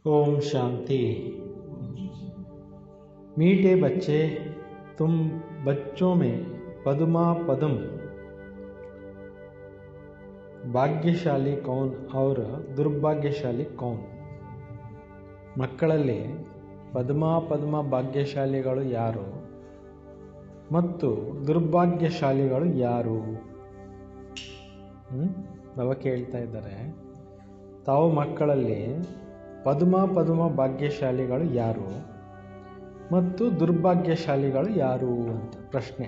ओम शांति। मीठे बच्चे, तुम बच्चों में पद्मा पद्म भाग्यशाली कौन और दुर्भाग्यशाली कौन? ಮಕ್ಕಳಲ್ಲಿ ಪದ್ಮ ಭಾಗ್ಯಶಾಲಿಗಳು ಯಾರು ಮತ್ತು ದುರ್ಭಾಗ್ಯಶಾಲಿಗಳು ಯಾರು? ಬಾಬಾ ಕೇಳ್ತಾ ಇದ್ದಾರೆ, ತಾವು ಮಕ್ಕಳಲ್ಲಿ ಪದ್ಮ ಭಾಗ್ಯಶಾಲಿಗಳು ಯಾರು ಮತ್ತು ದುರ್ಭಾಗ್ಯಶಾಲಿಗಳು ಯಾರು ಅಂತ ಪ್ರಶ್ನೆ.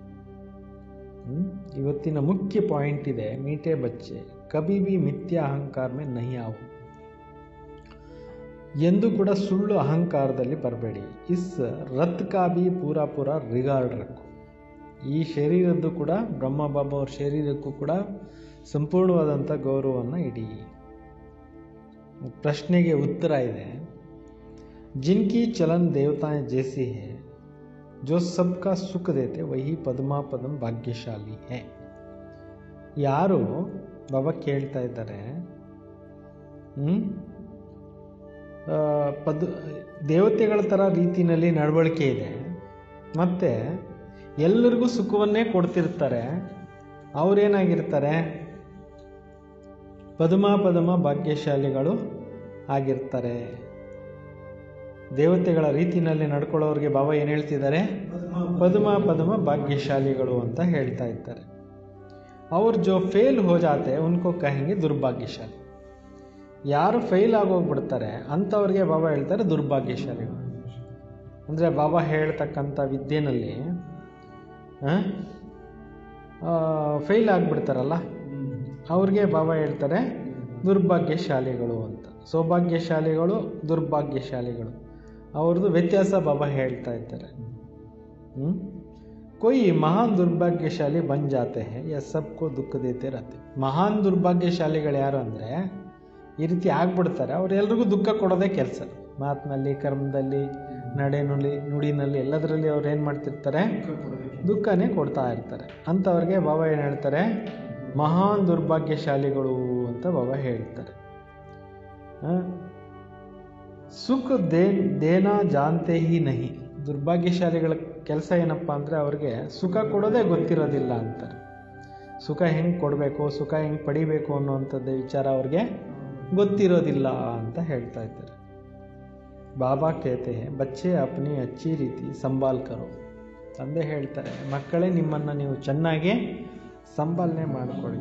ಇವತ್ತಿನ ಮುಖ್ಯ ಪಾಯಿಂಟ್ ಇದೆ, ಮೀಠೆ ಬಚ್ಚೆ ಕಭಿ ಭಿ ಮಿಥ್ಯಾ ಅಹಂಕಾರ ಮೇ ನಹಿ ಆವು. ಎಂದು ಕೂಡ ಸುಳ್ಳು ಅಹಂಕಾರದಲ್ಲಿ ಬರಬೇಡಿ. ಇಸ್ ರತ್ ಕಾ ಭಿ ಪೂರಾ ರಿಗಾರ್ಡ್ ರಕ್ಕು. ಈ ಶರೀರದ್ದು ಕೂಡ ಬ್ರಹ್ಮ ಬಾಬಾ ಅವ್ರ ಶರೀರಕ್ಕೂ ಕೂಡ ಸಂಪೂರ್ಣವಾದಂಥ ಗೌರವವನ್ನು ಇಡಿ. ಪ್ರಶ್ನೆಗೆ ಉತ್ತರ ಇದೆ, ಜಿನ್ಕಿ ಚಲನ್ ದೇವತಾएं जैसी है जो सबका सुख देते वही ಪದ್ಮ ಭಾಗ್ಯಶಾಲಿ है. ಯಾರು ಬಾಬಾ ಕೇಳ್ತಾ ಇದ್ದಾರೆ, ದೇವತೆಗಳ ಥರ ರೀತಿಯಲ್ಲಿ ನಡವಳಿಕೆ ಇದೆ ಮತ್ತು ಎಲ್ಲರಿಗೂ ಸುಖವನ್ನೇ ಕೊಡ್ತಿರ್ತಾರೆ, ಅವರೇನಾಗಿರ್ತಾರೆ? ಪದ್ಮ ಭಾಗ್ಯಶಾಲಿಗಳು ಆಗಿರ್ತಾರೆ. ದೇವತೆಗಳ ರೀತಿಯಲ್ಲಿ ನಡ್ಕೊಳ್ಳೋರಿಗೆ ಬಾಬಾ ಏನು ಹೇಳ್ತಿದ್ದಾರೆ? ಪದ್ಮ ಭಾಗ್ಯಶಾಲಿಗಳು ಅಂತ ಹೇಳ್ತಾ ಇದ್ದಾರೆ. ಅವ್ರು ಜೋ ಫೇಲ್ ಹೋ ಜಾತೆ ಉನ್ಕೋ ಕಹೆಂಗೆ ದುರ್ಭಾಗ್ಯಶಾಲಿ. ಯಾರು ಫೇಲ್ ಆಗೋಗ್ಬಿಡ್ತಾರೆ ಅಂಥವ್ರಿಗೆ ಬಾಬಾ ಹೇಳ್ತಾರೆ ದುರ್ಭಾಗ್ಯಶಾಲಿಗಳು. ಅಂದರೆ ಬಾಬಾ ಹೇಳ್ತಕ್ಕಂಥ ವಿದ್ಯೆನಲ್ಲಿ ಫೇಲ್ ಆಗಿಬಿಡ್ತಾರಲ್ಲ, ಅವ್ರಿಗೆ ಬಾಬಾ ಹೇಳ್ತಾರೆ ದುರ್ಭಾಗ್ಯಶಾಲಿಗಳು ಅಂತ. ಸೌಭಾಗ್ಯಶಾಲಿಗಳು, ದುರ್ಭಾಗ್ಯಶಾಲಿಗಳು, ಅವ್ರದ್ದು ವ್ಯತ್ಯಾಸ ಬಾಬಾ ಹೇಳ್ತಾ ಇದ್ದಾರೆ. कोई महान दुर्भाग्यशाली बन जाते हैं या सबको दुख देते रहते. ಮಹಾನ್ ದುರ್ಭಾಗ್ಯಶಾಲಿಗಳು ಯಾರು ಅಂದರೆ ಈ ರೀತಿ ಆಗ್ಬಿಡ್ತಾರೆ, ಅವರೆಲ್ರಿಗೂ ದುಃಖ ಕೊಡೋದೇ ಕೆಲಸ. ಮಾತಿನಲ್ಲಿ, ಕರ್ಮದಲ್ಲಿ, ನುಡಿನಲ್ಲಿ ಎಲ್ಲದರಲ್ಲಿ ಅವ್ರು ಏನು ಮಾಡ್ತಿರ್ತಾರೆ? ದುಃಖನೇ ಕೊಡ್ತಾ ಇರ್ತಾರೆ. ಅಂಥವ್ರಿಗೆ ಬಾಬಾ ಏನು ಹೇಳ್ತಾರೆ? ಮಹಾನ್ ದುರ್ಭಾಗ್ಯಶಾಲಿಗಳು ಅಂತ ಬಾಬಾ ಹೇಳ್ತಾರೆ. ಸುಖ ದೇನಾ ಜಾನ್ತೆ ಹಿ ನಹಿ. ದುರ್ಭಾಗ್ಯಶಾಲಿಗಳ ಕೆಲಸ ಏನಪ್ಪ ಅಂದರೆ ಅವ್ರಿಗೆ ಸುಖ ಕೊಡೋದೇ ಗೊತ್ತಿರೋದಿಲ್ಲ ಅಂತಾರೆ. ಸುಖ ಹೆಂಗೆ ಕೊಡಬೇಕು, ಸುಖ ಹೆಂಗೆ ಪಡಿಬೇಕು ಅನ್ನುವಂಥದ್ದು ವಿಚಾರ ಅವ್ರಿಗೆ ಗೊತ್ತಿರೋದಿಲ್ಲ ಅಂತ ಹೇಳ್ತಾ ಇದ್ದಾರೆ. ಬಾಬಾ ಕೇತೆ ಬಚ್ಚೆ ಅಪ್ನಿ ಅಚ್ಚಿ ರೀತಿ ಸಂಭಾಲ್ ಕರೋ. ತಂದೆ ಹೇಳ್ತಾರೆ, ಮಕ್ಕಳೇ ನಿಮ್ಮನ್ನು ನೀವು ಚೆನ್ನಾಗಿ ಸಂಭಾಲನೆ ಮಾಡಿಕೊಳ್ಳಿ.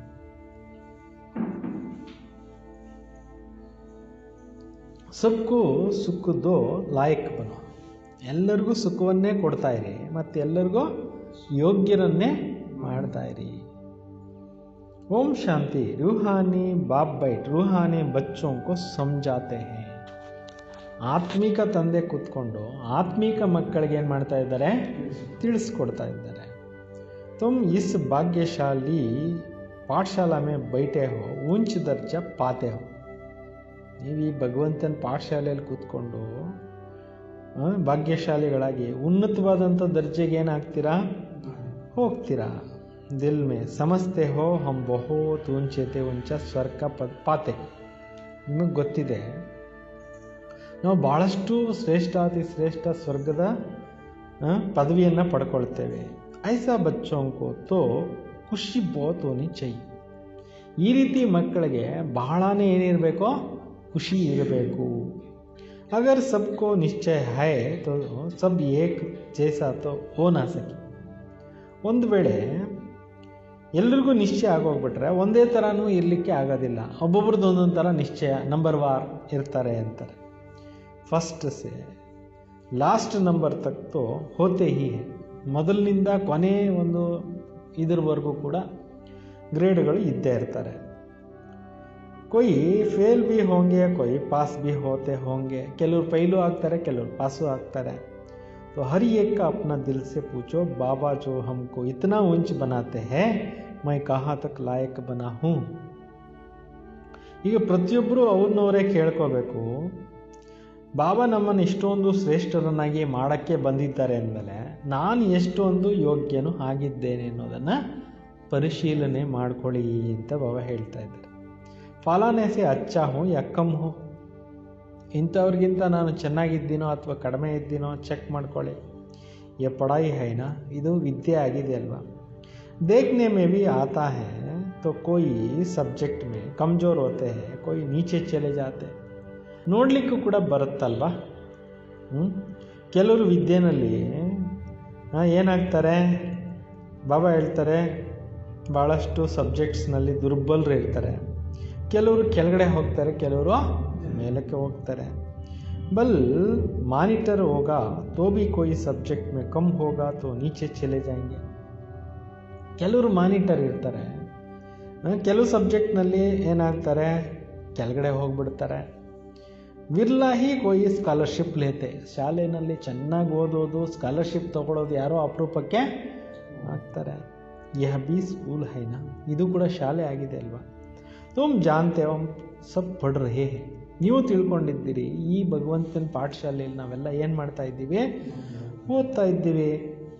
ಸಬ್ಕು ಸುಖ ದೋ ಲಾಯಕ್ ಬನೋ. ಎಲ್ಲರಿಗೂ ಸುಖವನ್ನೇ ಕೊಡ್ತಾ ಇರಿ ಮತ್ತು ಎಲ್ಲರಿಗೂ ಯೋಗ್ಯರನ್ನೇ ಮಾಡ್ತಾ ಇರಿ. ಓಂ ಶಾಂತಿ. ರೂಹಾನಿ ಬಾಪ್ ಬೈಟ್ ರೂಹಾನಿ ಬಚ್ಚೋಂ ಕೋ ಸಮಜಾತೆ ಹೈ. ಆತ್ಮಿಕ ತಂದೆ ಕೂತ್ಕೊಂಡು ಆತ್ಮಿಕ ಮಕ್ಕಳಿಗೆ ಏನು ಮಾಡ್ತಾ ಇದ್ದಾರೆ? ತಿಳಿಸ್ಕೊಡ್ತಾ ಇದ್ದಾರೆ. ತುಮ್ ಇಸ್ ಭಾಗ್ಯಶಾಲಿ ಪಾಠಶಾಲಾ ಮೇ ಬೈಟೆ ಹೋ, ಊಂಚ್ ದರ್ಜಾ ಪಾತೆ ಹೋ. ನೀವು ಈ ಭಗವಂತನ ಪಾಠಶಾಲೆಯಲ್ಲಿ ಕೂತ್ಕೊಂಡು ಭಾಗ್ಯಶಾಲಿಗಳಾಗಿ ಉನ್ನತವಾದಂಥ ದರ್ಜೆಗೆ ಏನಾಗ್ತೀರಾ? ಹೋಗ್ತೀರಾ. ದಿಲ್ ಮೇ ಸಮಸ್ತೆ ಹೋ ಹಮ್ ಬಹುತ್ ಊಂಚೆತೆ ಊಂಚ ಸ್ವರ್ಗ ಪಾತೆ. ನಿಮಗೆ ಗೊತ್ತಿದೆ, ನಾವು ಭಾಳಷ್ಟು ಶ್ರೇಷ್ಠಾತಿ ಶ್ರೇಷ್ಠ ಸ್ವರ್ಗದ ಪದವಿಯನ್ನು ಪಡ್ಕೊಳ್ತೇವೆ. ಐಸಾ ಬಚ್ಚೋಂಕೋ ತೋ ಖುಷಿ ಬಹುತ್ ಹೋನಿ ಚೈ. ಈ ರೀತಿ ಮಕ್ಕಳಿಗೆ ಬಹಳನೇ ಏನಿರಬೇಕೋ? ಖುಷಿ ಇರಬೇಕು. ಅಗರ್ ಸಬ್ಕೋ ನಿಶ್ಚಯ ಹೈ ತೋ ಸಬ್ ಏಕ್ ಜೈಸಾ ತೋ ಹೋ ನಾ ಸಕೆ. ಒಂದು ವೇಳೆ ಎಲ್ರಿಗೂ ನಿಶ್ಚಯ ಆಗೋಗ್ಬಿಟ್ರೆ ಒಂದೇ ಥರನೂ ಇರಲಿಕ್ಕೆ ಆಗೋದಿಲ್ಲ. ಒಬ್ಬೊಬ್ರದ್ದು ಒಂದೊಂದು ಥರ ನಿಶ್ಚಯ ನಂಬರ್ ವಾರ್ ಇರ್ತಾರೆ ಅಂತಾರೆ. ಫಸ್ಟ್ ಸೆ ಲಾಸ್ಟ್ ನಂಬರ್ ತಕ್ ತೋ ಹೋತೆ ಹಿ ಹೈ. ಮೊದಲಿನಿಂದ ಕೊನೆ ಒಂದು ಇದ್ರವರೆಗೂ ಕೂಡ ಗ್ರೇಡ್ಗಳು ಇದ್ದೇ ಇರ್ತಾರೆ. कोई फेल भी होंगे, कोई पास भी होते होंगे. ಕೆಲವರು ಫೇಲು ಆಗ್ತಾರೆ, ಕೆಲವರು ಪಾಸು ಆಗ್ತಾರೆ. तो हर एक का अपना दिल से पूछो, बाबा जो हमको इतना ऊंच बनाते हैं मैं कहाँ तक लायक बना हूँ. ಈಗ ಪ್ರತಿಯೊಬ್ಬರು ಅವ್ರನ್ನವರೇ ಕೇಳ್ಕೋಬೇಕು, ಬಾಬಾ ನಮ್ಮನ್ನು ಇಷ್ಟೊಂದು ಶ್ರೇಷ್ಠರನ್ನಾಗಿ ಮಾಡೋಕ್ಕೆ ಬಂದಿದ್ದಾರೆ ಅಂದಮೇಲೆ ನಾನು ಎಷ್ಟೊಂದು ಯೋಗ್ಯನು ಆಗಿದ್ದೇನೆ ಅನ್ನೋದನ್ನು ಪರಿಶೀಲನೆ ಮಾಡ್ಕೊಳ್ಳಿ ಅಂತ ಬಾಬಾ ಹೇಳ್ತಾ ಇದ್ದಾರೆ. ಫಲಾನೆ ಸೆ ಅಚ್ಚಾ ಹೋ ಯಾ ಕಮ್ ಹೋ. ಇಂಥವ್ರಿಗಿಂತ ನಾನು ಚೆನ್ನಾಗಿದ್ದೀನೋ ಅಥವಾ ಕಡಿಮೆ ಇದ್ದೀನೋ ಚೆಕ್ ಮಾಡ್ಕೊಳ್ಳಿ. ये पढ़ाई है ना, ಇದು ವಿದ್ಯೆ ಆಗಿದೆ ಅಲ್ವಾ. देखने में भी आता है तो कोई सब्जेक्ट में कमज़ोर होते हैं, कोई नीचे चले जाते हैं. ನೋಡಲಿಕ್ಕೂ ಕೂಡ ಬರುತ್ತಲ್ವಾ. ಕೆಲವರು ವಿದ್ಯೆನಲ್ಲಿ ಏನಾಗ್ತಾರೆ, ಬಾಬಾ ಹೇಳ್ತಾರೆ ಭಾಳಷ್ಟು ಸಬ್ಜೆಕ್ಟ್ಸ್ನಲ್ಲಿ ದುರ್ಬಲರು ಇರ್ತಾರೆ. ಕೆಲವರು ಕೆಳಗಡೆ ಹೋಗ್ತಾರೆ, ಕೆಲವರು ಮೇಲಕ್ಕೆ ಹೋಗ್ತಾರೆ. बल मॉनिटर होगा तो भी कोई सब्जेक्ट में कम होगा तो नीचे चले जाएंगे. ಕೆಲವರು ಮಾನಿಟರ್ ಇರ್ತಾರೆ, ಕೆಲವು ಸಬ್ಜೆಕ್ಟ್ನಲ್ಲಿ ಏನಾಗ್ತಾರೆ ಕೆಳಗಡೆ ಹೋಗ್ಬಿಡ್ತಾರೆ. ವಿರ್ಲಾ ಹಿ ಕೋಯಿ ಸ್ಕಾಲರ್ಶಿಪ್ ಲೇತೆ. ಶಾಲೆಯಲ್ಲಿ ಚೆನ್ನಾಗಿ ಓದೋದು, ಸ್ಕಾಲರ್ಶಿಪ್ ತಗೊಳ್ಳೋದು ಯಾರೋ ಅಪರೂಪಕ್ಕೆ ಆಗ್ತಾರೆ. ಯಹ ಬಿ ಸ್ಕೂಲ್ ಹೈನಾ, ಇದು ಕೂಡ ಶಾಲೆ ಆಗಿದೆ ಅಲ್ವಾ. ತುಮ್ ಜಾನ್ತೆ ಹೋ ಸಬ್ ಪಢ್ ರಹೇ ಹೈ, ನೀವು ತಿಳ್ಕೊಂಡಿದ್ದೀರಿ ಈ ಭಗವಂತನ ಪಾಠಶಾಲೆಯಲ್ಲಿ ನಾವೆಲ್ಲ ಏನು ಮಾಡ್ತಾ ಇದ್ದೀವಿ, ಓದ್ತಾ ಇದ್ದೀವಿ.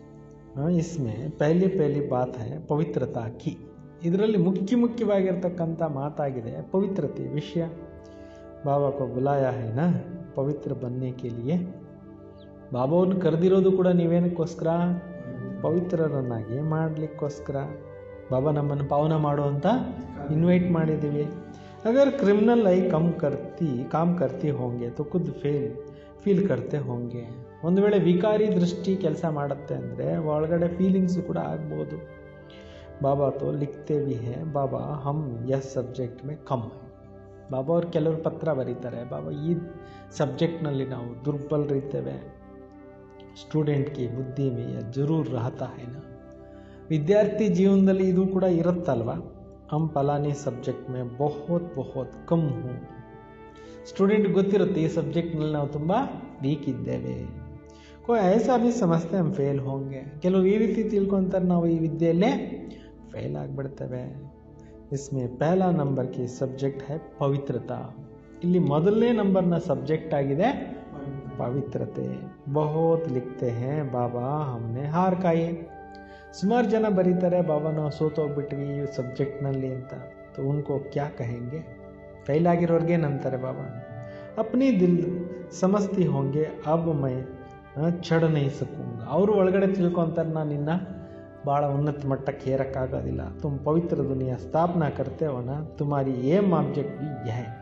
ಇಸ್ಮೆ ಪಹಲಿ ಬಾತ್ ಹೈ ಪವಿತ್ರತಾ ಕಿ, ಇದರಲ್ಲಿ ಮುಖ್ಯವಾಗಿರ್ತಕ್ಕಂಥ ಮಾತಾಗಿದೆ ಪವಿತ್ರತೆ ವಿಷಯ. ಬಾಬಾ ಕೋ ಬುಲಾಯಾ ಹೈ ನಾ ಪವಿತ್ರ ಬನ್ನೆ ಕೆ ಲಿಯೆ. ಬಾಬಾವ್ರನ್ನ ಕರೆದಿರೋದು ಕೂಡ ನೀವೇನಕ್ಕೋಸ್ಕರ, ಪವಿತ್ರರನ್ನಾಗಿ ಮಾಡಲಿಕ್ಕೋಸ್ಕರ. ಬಾಬಾ ನಮ್ಮನ್ನು ಪಾವನ ಮಾಡುವಂತ ಇನ್ವೈಟ್ ಮಾಡಿದ್ದೀವಿ. अगर क्रिमिनल आई काम करती होंगे तो खुद ಫೀಲ್ करते होंगे. ಒಂದು ವೇಳೆ ವಿಕಾರಿ ದೃಷ್ಟಿ ಕೆಲಸ ಮಾಡುತ್ತೆ ಅಂದರೆ ಒಳಗಡೆ ಫೀಲಿಂಗ್ಸು ಕೂಡ ಆಗ್ಬೋದು. ಬಾಬಾ ತೋ ಲಿಖತೆ ಭಿ ಹೈ ಬಾಬಾ ಹಮ್ ಯಸ್ ಸಬ್ಜೆಕ್ಟ್ ಮೇ ಕಮ್ ಹೈ. ಬಾಬಾ ಅವ್ರು ಕೆಲವರು ಪತ್ರ ಬರೀತಾರೆ, ಬಾಬಾ ಈ ಸಬ್ಜೆಕ್ಟ್ನಲ್ಲಿ ನಾವು ದುರ್ಬಲರಿದ್ದೇವೆ. ಸ್ಟೂಡೆಂಟ್ಗೆ ಬುದ್ಧಿ ಮೇ ಜರೂರ್ ರಹತಾ ಹೈನಾ, ವಿದ್ಯಾರ್ಥಿ ಜೀವನದಲ್ಲಿ ಇದು ಕೂಡ ಇರುತ್ತಲ್ವ. हम फलानी सब्जेक्ट में बहुत कम हूँ. स्टूडेंट ಗೊತ್ತಿರುತ್ತೆ ಈ ಸಬ್ಜೆಕ್ಟ್ನಲ್ಲಿ ನಾವು ತುಂಬ ವೀಕ್ ಇದ್ದೇವೆ. कोई ऐसा भी समझते हम फेल होंगे. ಕೆಲವು ಈ ರೀತಿ ತಿಳ್ಕೊಂತಾರೆ ನಾವು ಈ ವಿದ್ಯೆಯಲ್ಲೇ ಫೇಲ್ ಆಗಿಬಿಡ್ತೇವೆ. इसमें पहला नंबर की सब्जेक्ट है पवित्रता. ಇಲ್ಲಿ ಮೊದಲನೇ ನಂಬರ್ನ ಸಬ್ಜೆಕ್ಟ್ ಆಗಿದೆ ಪವಿತ್ರತೆ. बहुत लिखते हैं बाबा हमने हार खाई. ಸುಮಾರು ಜನ ಬರೀತಾರೆ ಬಾಬಾ ನಾವು ಸೋತೋಗ್ಬಿಟ್ವಿ ಈ ಸಬ್ಜೆಕ್ಟ್ನಲ್ಲಿ ಅಂತ. तो उनको क्या कहेंगे, ಫೇಲ್ ಆಗಿರೋರ್ಗೆ ಏನಂತಾರೆ ಬಾಬಾ, अपनी दिल समझती होंगे अब मैं चढ़ नहीं सकूँगा. ಅವರು ಒಳಗಡೆ ತಿಳ್ಕೊತಾರೆ ನಾನು ಇನ್ನು ಭಾಳ ಉನ್ನತ ಮಟ್ಟಕ್ಕೆ ಏರಕ್ಕಾಗೋದಿಲ್ಲ. तुम पवित्र दुनिया स्थापना करते हो ना, तुम्हारी एम ऑब्जेक्ट भी यह है.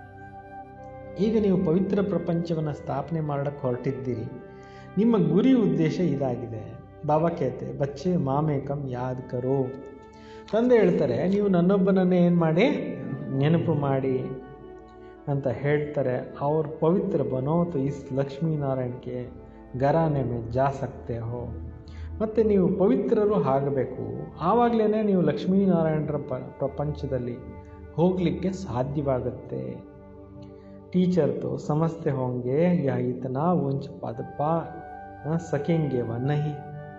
ಈಗ ನೀವು ಪವಿತ್ರ ಪ್ರಪಂಚವನ್ನು ಸ್ಥಾಪನೆ ಮಾಡಕ್ಕೆ ಹೊರಟಿದ್ದೀರಿ, ನಿಮ್ಮ ಗುರಿ ಉದ್ದೇಶ ಇದಾಗಿದೆ. ಬಾಬಾ ಕೇಳ್ತೆ ಬಚ್ಚೆ ಮಾಮೇ ಕಮ್ ಯಾದ್ ಕರೋ. ತಂದೆ ಹೇಳ್ತಾರೆ ನೀವು ನನ್ನೊಬ್ಬನನ್ನೇ ಏನು ಮಾಡಿ ನೆನಪು ಮಾಡಿ ಅಂತ ಹೇಳ್ತಾರೆ. ಅವ್ರ ಪವಿತ್ರ ಬನೋ ತೋ ಇಸ್ ಲಕ್ಷ್ಮೀನಾರಾಯಣಕ್ಕೆ ಘರಾನೆ ಮೇ ಜಾ ಸಕ್ತೆ ಹೋ. ಮತ್ತು ನೀವು ಪವಿತ್ರರು ಆಗಬೇಕು, ಆವಾಗಲೇ ನೀವು ಲಕ್ಷ್ಮೀನಾರಾಯಣರ ಪ್ರಪಂಚದಲ್ಲಿ ಹೋಗಲಿಕ್ಕೆ ಸಾಧ್ಯವಾಗುತ್ತೆ. ಟೀಚರ್ ತೋ ಸಮಸ್ತೆ ಹೋಂಗೆ ಯಾ ಇತನಾ ಉಂಚ ಪದ ಪಾ ಸಕೆಂಗೆ ವ ನಹಿ.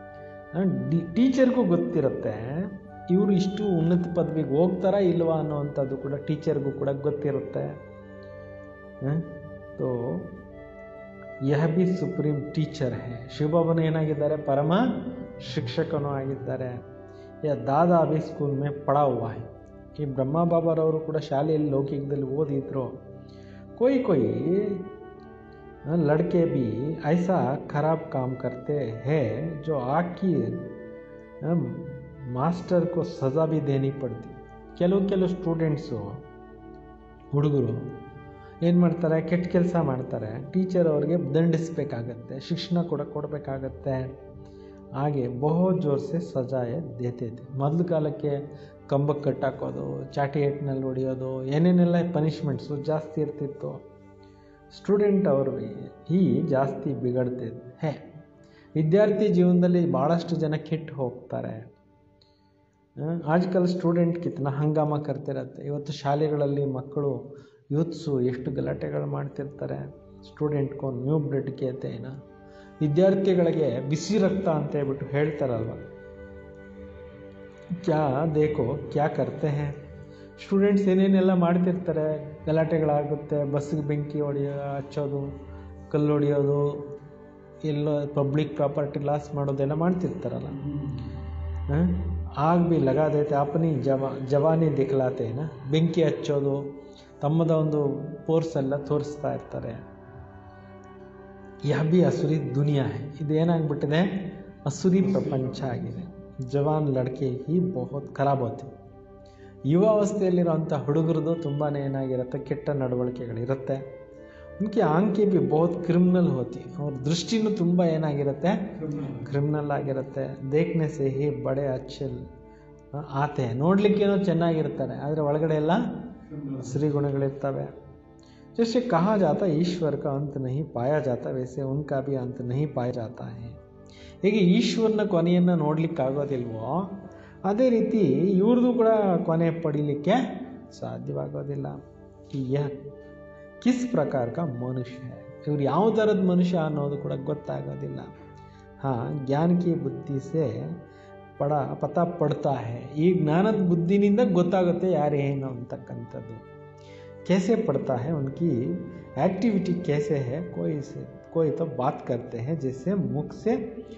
ಟೀಚರ್ಗೂ ಗೊತ್ತಿರುತ್ತೆ ಇವರು ಇಷ್ಟು ಉನ್ನತ ಪದವಿಗೆ ಹೋಗ್ತಾರಾ ಇಲ್ವಾ ಅನ್ನೋವಂಥದ್ದು ಕೂಡ ಟೀಚರ್ಗೂ ಕೂಡ ಗೊತ್ತಿರುತ್ತೆ. ತೋ ಯಹ ಬಿ ಸುಪ್ರೀಂ ಟೀಚರ್ ಹೇ. ಶಿವಬಾಬನು ಏನಾಗಿದ್ದಾರೆ, ಪರಮ ಶಿಕ್ಷಕನೂ ಆಗಿದ್ದಾರೆ. ಯಾ ದಾದಾ ಬಿ ಸ್ಕೂಲ್ ಮೇ ಪಡಾ ಹುವಾ ಹೈ. ಈ ಬ್ರಹ್ಮ ಬಾಬಾರವರು ಕೂಡ ಶಾಲೆಯಲ್ಲಿ ಲೌಕಿಕದಲ್ಲಿ ಓದಿದ್ರು. कोई लड़के भी ऐसा खराब काम करते हैं जो आखिर मास्टर को सज़ा भी देनी पड़ती. ಕೆಲವು ಸ್ಟೂಡೆಂಟ್ಸು ಹುಡುಗರು ಏನು ಮಾಡ್ತಾರೆ, ಕೆಟ್ಟ ಕೆಲಸ ಮಾಡ್ತಾರೆ, ಟೀಚರ್ ಅವ್ರಿಗೆ ದಂಡಿಸಬೇಕಾಗತ್ತೆ, ಶಿಕ್ಷಣ ಕೊಡಬೇಕಾಗತ್ತೆ. ಹಾಗೆ ಬಹುತ್ ಜೋರ್ಸೆ ಸಜಾಯೆ ದೇತೆ. ಮೊದಲು ಕಾಲಕ್ಕೆ ಕಂಬಕ್ಕೆ ಕಟ್ಟಾಕೋದು, ಚಾಟಿ ಏಟ್ನಲ್ಲಿ ಹೊಡೆಯೋದು, ಏನೇನೆಲ್ಲ ಪನಿಷ್ಮೆಂಟ್ಸು ಜಾಸ್ತಿ ಇರ್ತಿತ್ತು. ಸ್ಟೂಡೆಂಟ್ ಅವರು ಈ ಜಾಸ್ತಿ ಬಿಗಡ್ತಿದ್ದು ಹೇ. ವಿದ್ಯಾರ್ಥಿ ಜೀವನದಲ್ಲಿ ಭಾಳಷ್ಟು ಜನ ಕೆಟ್ಟು ಹೋಗ್ತಾರೆ. ಆಜ್ಕಲ್ ಸ್ಟೂಡೆಂಟ್ ಕಿತ್ನ ಹಂಗಾಮ ಕರ್ತಿರತ್ತೆ. ಇವತ್ತು ಶಾಲೆಗಳಲ್ಲಿ ಮಕ್ಕಳು ಯೂತ್ಸು ಎಷ್ಟು ಗಲಾಟೆಗಳು ಮಾಡ್ತಿರ್ತಾರೆ. ಸ್ಟೂಡೆಂಟ್ಗೂ ನ್ಯೂ ಬ್ಲಡ್ ಕೇತೇನ, ವಿದ್ಯಾರ್ಥಿಗಳಿಗೆ ಬಿಸಿ ರಕ್ತ ಅಂತ ಹೇಳ್ಬಿಟ್ಟು ಹೇಳ್ತಾರಲ್ವ. ಕ್ಯಾ ದೇಖೋ ಕ್ಯಾ ಕರ್ತೆ ಹೇ. ಸ್ಟೂಡೆಂಟ್ಸ್ ಏನೇನೆಲ್ಲ ಮಾಡ್ತಿರ್ತಾರೆ, ಗಲಾಟೆಗಳಾಗುತ್ತೆ, ಬಸ್ಸಿಗೆ ಬೆಂಕಿ ಹಚ್ಚೋದು, ಕಲ್ಲು ಹೊಡೆಯೋದು, ಎಲ್ಲ ಪಬ್ಲಿಕ್ ಪ್ರಾಪರ್ಟಿ ಲಾಸ್ ಮಾಡೋದೆಲ್ಲ ಮಾಡ್ತಿರ್ತಾರಲ್ಲ. ಆಗ ಭೀ ಲಗಾ ದೇತೆ ಅಪನಿ ಜವಾನಿ ದಿಕ್ಲಾತೇನ. ಬೆಂಕಿ ಹಚ್ಚೋದು, ತಮ್ಮದ ಒಂದು ಫೋರ್ಸ್ ಎಲ್ಲ ತೋರಿಸ್ತಾ ಇರ್ತಾರೆ. ಯಹ ಬಿ ಅಸುರಿ ದುನಿಯಾ ಹೈ. ಇದೇನಾಗ್ಬಿಟ್ಟಿದೆ, ಅಸುರಿ ಪ್ರಪಂಚ ಆಗಿದೆ. ಜವಾನ್ ಲಡ್ಕೆ ಹಿ ಬಹುತ್ ಖರಾಬ್ ಹೋತೆ. ಯುವಾವಸ್ಥೆಯಲ್ಲಿರೋಂಥ ಹುಡುಗರದು ತುಂಬಾ ಏನಾಗಿರುತ್ತೆ, ಕೆಟ್ಟ ನಡವಳಿಕೆಗಳಿರುತ್ತೆ. ಉನಕಿ ಆಂಖೆ ಬಿ ಬಹುತ್ ಕ್ರಿಮಿನಲ್ ಹೋತಿ. ಅವ್ರ ದೃಷ್ಟಿನೂ ತುಂಬ ಏನಾಗಿರುತ್ತೆ, ಕ್ರಿಮಿನಲ್ ಆಗಿರುತ್ತೆ. ದೇಖ್ನೆ ಸೆ ಹಿ ಬಡೆ ಅಚ್ಚೆ ಆತೆ. ನೋಡಲಿಕ್ಕೇನೋ ಚೆನ್ನಾಗಿರ್ತಾರೆ, ಆದರೆ ಒಳಗಡೆ ಎಲ್ಲ ಅಸುರಿ ಗುಣಗಳಿರ್ತವೆ. जैसे कहा जाता ईश्वर का अंत नहीं पाया जाता, वैसे उनका भी अंत नहीं पाया जाता है. ಹೇಗೆ ಈಶ್ವರನ ಕೊನೆಯನ್ನು ನೋಡಲಿಕ್ಕಾಗೋದಿಲ್ವೋ ಅದೇ ರೀತಿ ಇವ್ರದ್ದು ಕೂಡ ಕೊನೆ ಪಡೀಲಿಕ್ಕೆ ಸಾಧ್ಯವಾಗೋದಿಲ್ಲ. ಯಹ ಕಿಸ್ ಪ್ರಕಾರ ಕಾ ಮನುಷ್ಯ, ಇವ್ರು ಯಾವ ಥರದ ಮನುಷ್ಯ ಅನ್ನೋದು ಕೂಡ ಗೊತ್ತಾಗೋದಿಲ್ಲ. ಹಾಂ, ಜ್ಞಾನ ಕಿ ಬುದ್ಧಿ ಸೆ ಪತಾ ಪಡ್ತಾ ಹೇ. ಈ ಜ್ಞಾನದ ಬುದ್ಧಿನಿಂದ ಗೊತ್ತಾಗುತ್ತೆ ಯಾರೇನು ಅಂತಕ್ಕಂಥದ್ದು. कैसे पढ़ता है, उनकी एक्टिविटी कैसे है. कोई तो बात करते हैं जैसे मुख से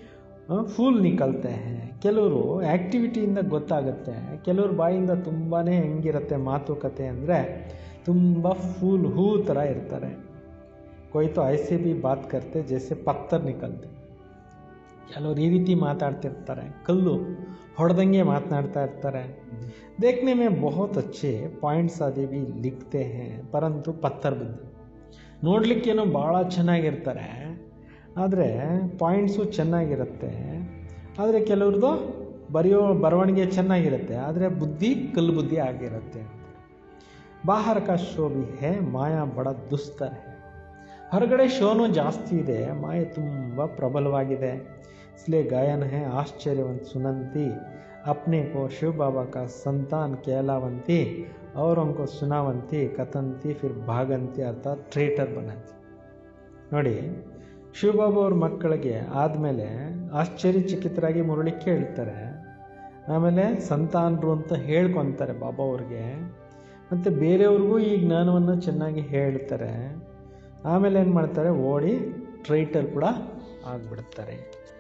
फूल निकलते हैं. ಕೆಲವರು ಆ್ಯಕ್ಟಿವಿಟಿಯಿಂದ ಗೊತ್ತಾಗುತ್ತೆ, ಕೆಲವ್ರ ಬಾಯಿಂದ ತುಂಬಾ ಹೆಂಗಿರುತ್ತೆ ಮಾತುಕತೆ ಅಂದರೆ ತುಂಬ ಹೂ ಥರ ಇರ್ತಾರೆ. कोई तो ऐसे भी बात करते जैसे पत्थर निकलते. ಕೆಲವರು ಈ ರೀತಿ ಮಾತಾಡ್ತಿರ್ತಾರೆ, ಕಲ್ಲು ಹೊಡೆದಂಗೆ ಮಾತನಾಡ್ತಾ ಇರ್ತಾರೆ. देखने में बहुत अच्छे पॉइंट्स आदि भी लिखते हैं परंतु पत्थर बुद्धि. ನೋಡಲಿಕ್ಕೇನೋ ಭಾಳ ಚೆನ್ನಾಗಿರ್ತಾರೆ, ಆದರೆ ಪಾಯಿಂಟ್ಸು ಚೆನ್ನಾಗಿರುತ್ತೆ. ಆದರೆ ಕೆಲವ್ರದ್ದು ಬರವಣಿಗೆ ಚೆನ್ನಾಗಿರುತ್ತೆ, ಆದರೆ ಬುದ್ಧಿ ಕಲ್ಲು ಬುದ್ಧಿ ಆಗಿರುತ್ತೆ. ಬಾಹರ್ ಕಾ ಶೋ ಭಿ ಹೇ ಮಾಯಾ ಬಡ ದುಸ್ತರ್ ಹೇ. ಹೊರಗಡೆ ಶೋನು ಜಾಸ್ತಿ ಇದೆ, ಮಾಯೆ ತುಂಬ ಪ್ರಬಲವಾಗಿದೆ. इसलिए गायन है आश्चर्यवंत सुनंती, अपने को शिव बाबा का संतान कहलावंती, औरों को सुनावंती, कथंती, फिर भागंती अर्थात ट्रेटर बनाती. ನೋಡಿ, ಶಿವಬಾಬಾ ಅವ್ರ ಮಕ್ಕಳಿಗೆ ಆದಮೇಲೆ ಆಶ್ಚರ್ಯಚಕಿತರಾಗಿ ಮುರಳಿಕ್ಕೆ ಹೇಳ್ತಾರೆ, ಆಮೇಲೆ ಸಂತಾನರು ಅಂತ ಹೇಳ್ಕೊತಾರೆ ಬಾಬಾ ಅವ್ರಿಗೆ, ಮತ್ತು ಬೇರೆಯವ್ರಿಗೂ ಈ ಜ್ಞಾನವನ್ನು ಚೆನ್ನಾಗಿ ಹೇಳ್ತಾರೆ. ಆಮೇಲೆ ಏನು ಮಾಡ್ತಾರೆ, ಓಡಿ ಟ್ರೈಟರ್ ಕೂಡ ಆಗಿಬಿಡ್ತಾರೆ.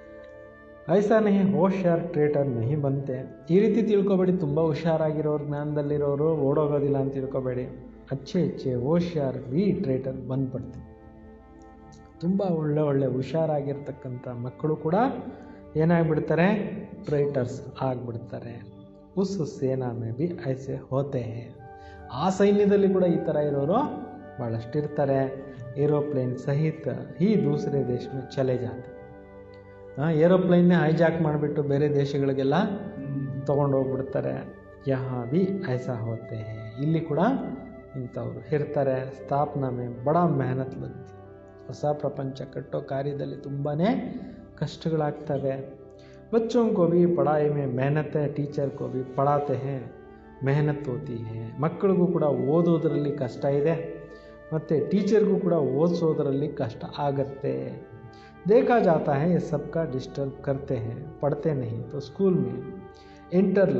ಐಸಾ ನಹಿ ಹೋಶ್ಯಾರ್ ಟ್ರೇಟರ್ ನಹಿ ಬಂತೆ. ಈ ರೀತಿ ತಿಳ್ಕೊಬೇಡಿ, ತುಂಬ ಹುಷಾರಾಗಿರೋರು, ಜ್ಞಾನದಲ್ಲಿರೋರು ಓಡೋಗೋದಿಲ್ಲ ಅಂತ ತಿಳ್ಕೊಬೇಡಿ. ಅಚ್ಚೆ ಹೋಶ್ಯಾರ್ ಬಿ ಟ್ರೇಟರ್ ಬಂದ್ಬಿಡ್ತೀವಿ. ತುಂಬ ಒಳ್ಳೆ ಹುಷಾರಾಗಿರ್ತಕ್ಕಂಥ ಮಕ್ಕಳು ಕೂಡ ಏನಾಗ್ಬಿಡ್ತಾರೆ, ಟ್ರೈಟರ್ಸ್ ಆಗಿಬಿಡ್ತಾರೆ. ಉಸ್ ಸೇನಾ ಮೇ ಬಿ ಐಸೆ ಹೋತೆ ಹೇ. ಆ ಸೈನ್ಯದಲ್ಲಿ ಕೂಡ ಈ ಥರ ಇರೋರು ಭಾಳಷ್ಟು ಇರ್ತಾರೆ. ಏರೋಪ್ಲೇನ್ ಸಹಿತ ಈ ದೂಸರೆ ದೇಶ ಮೇ ಚಲೆ ಜಾತೆ. ಏರೋಪ್ಲೈನ್ನೇ ಹೈಜಾಕ್ ಮಾಡಿಬಿಟ್ಟು ಬೇರೆ ದೇಶಗಳಿಗೆಲ್ಲ ತೊಗೊಂಡೋಗ್ಬಿಡ್ತಾರೆ. ಯಹಾ ಬಿ ಐಸಾ ಹೋತೆ ಹೇ. ಇಲ್ಲಿ ಕೂಡ ಇಂಥವ್ರು ಇರ್ತಾರೆ. ಸ್ಥಾಪನಾ ಮೇ ಬಡಾ ಮೆಹನತ್ ಲಗ್ತಿ. ಹೊಸ ಪ್ರಪಂಚ ಕಟ್ಟೋ ಕಾರ್ಯದಲ್ಲಿ ತುಂಬಾ ಕಷ್ಟಗಳಾಗ್ತವೆ. ಬಚ್ಚೋं को भी पढ़ाई में मेहनत है, टीचर को भी पढ़ाते हैं मेहनत होती है. ಮಕ್ಕಳಿಗೂ ಕೂಡ ಓದೋದ್ರಲ್ಲಿ ಕಷ್ಟ ಇದೆ, ಮತ್ತು ಟೀಚರ್ಗೂ ಕೂಡ ಓದಿಸೋದ್ರಲ್ಲಿ ಕಷ್ಟ ಆಗತ್ತೆ. देखा जाता है ये सबका डिस्टर्ब करते हैं, पढ़ते नहीं तो स्कूल में इंटर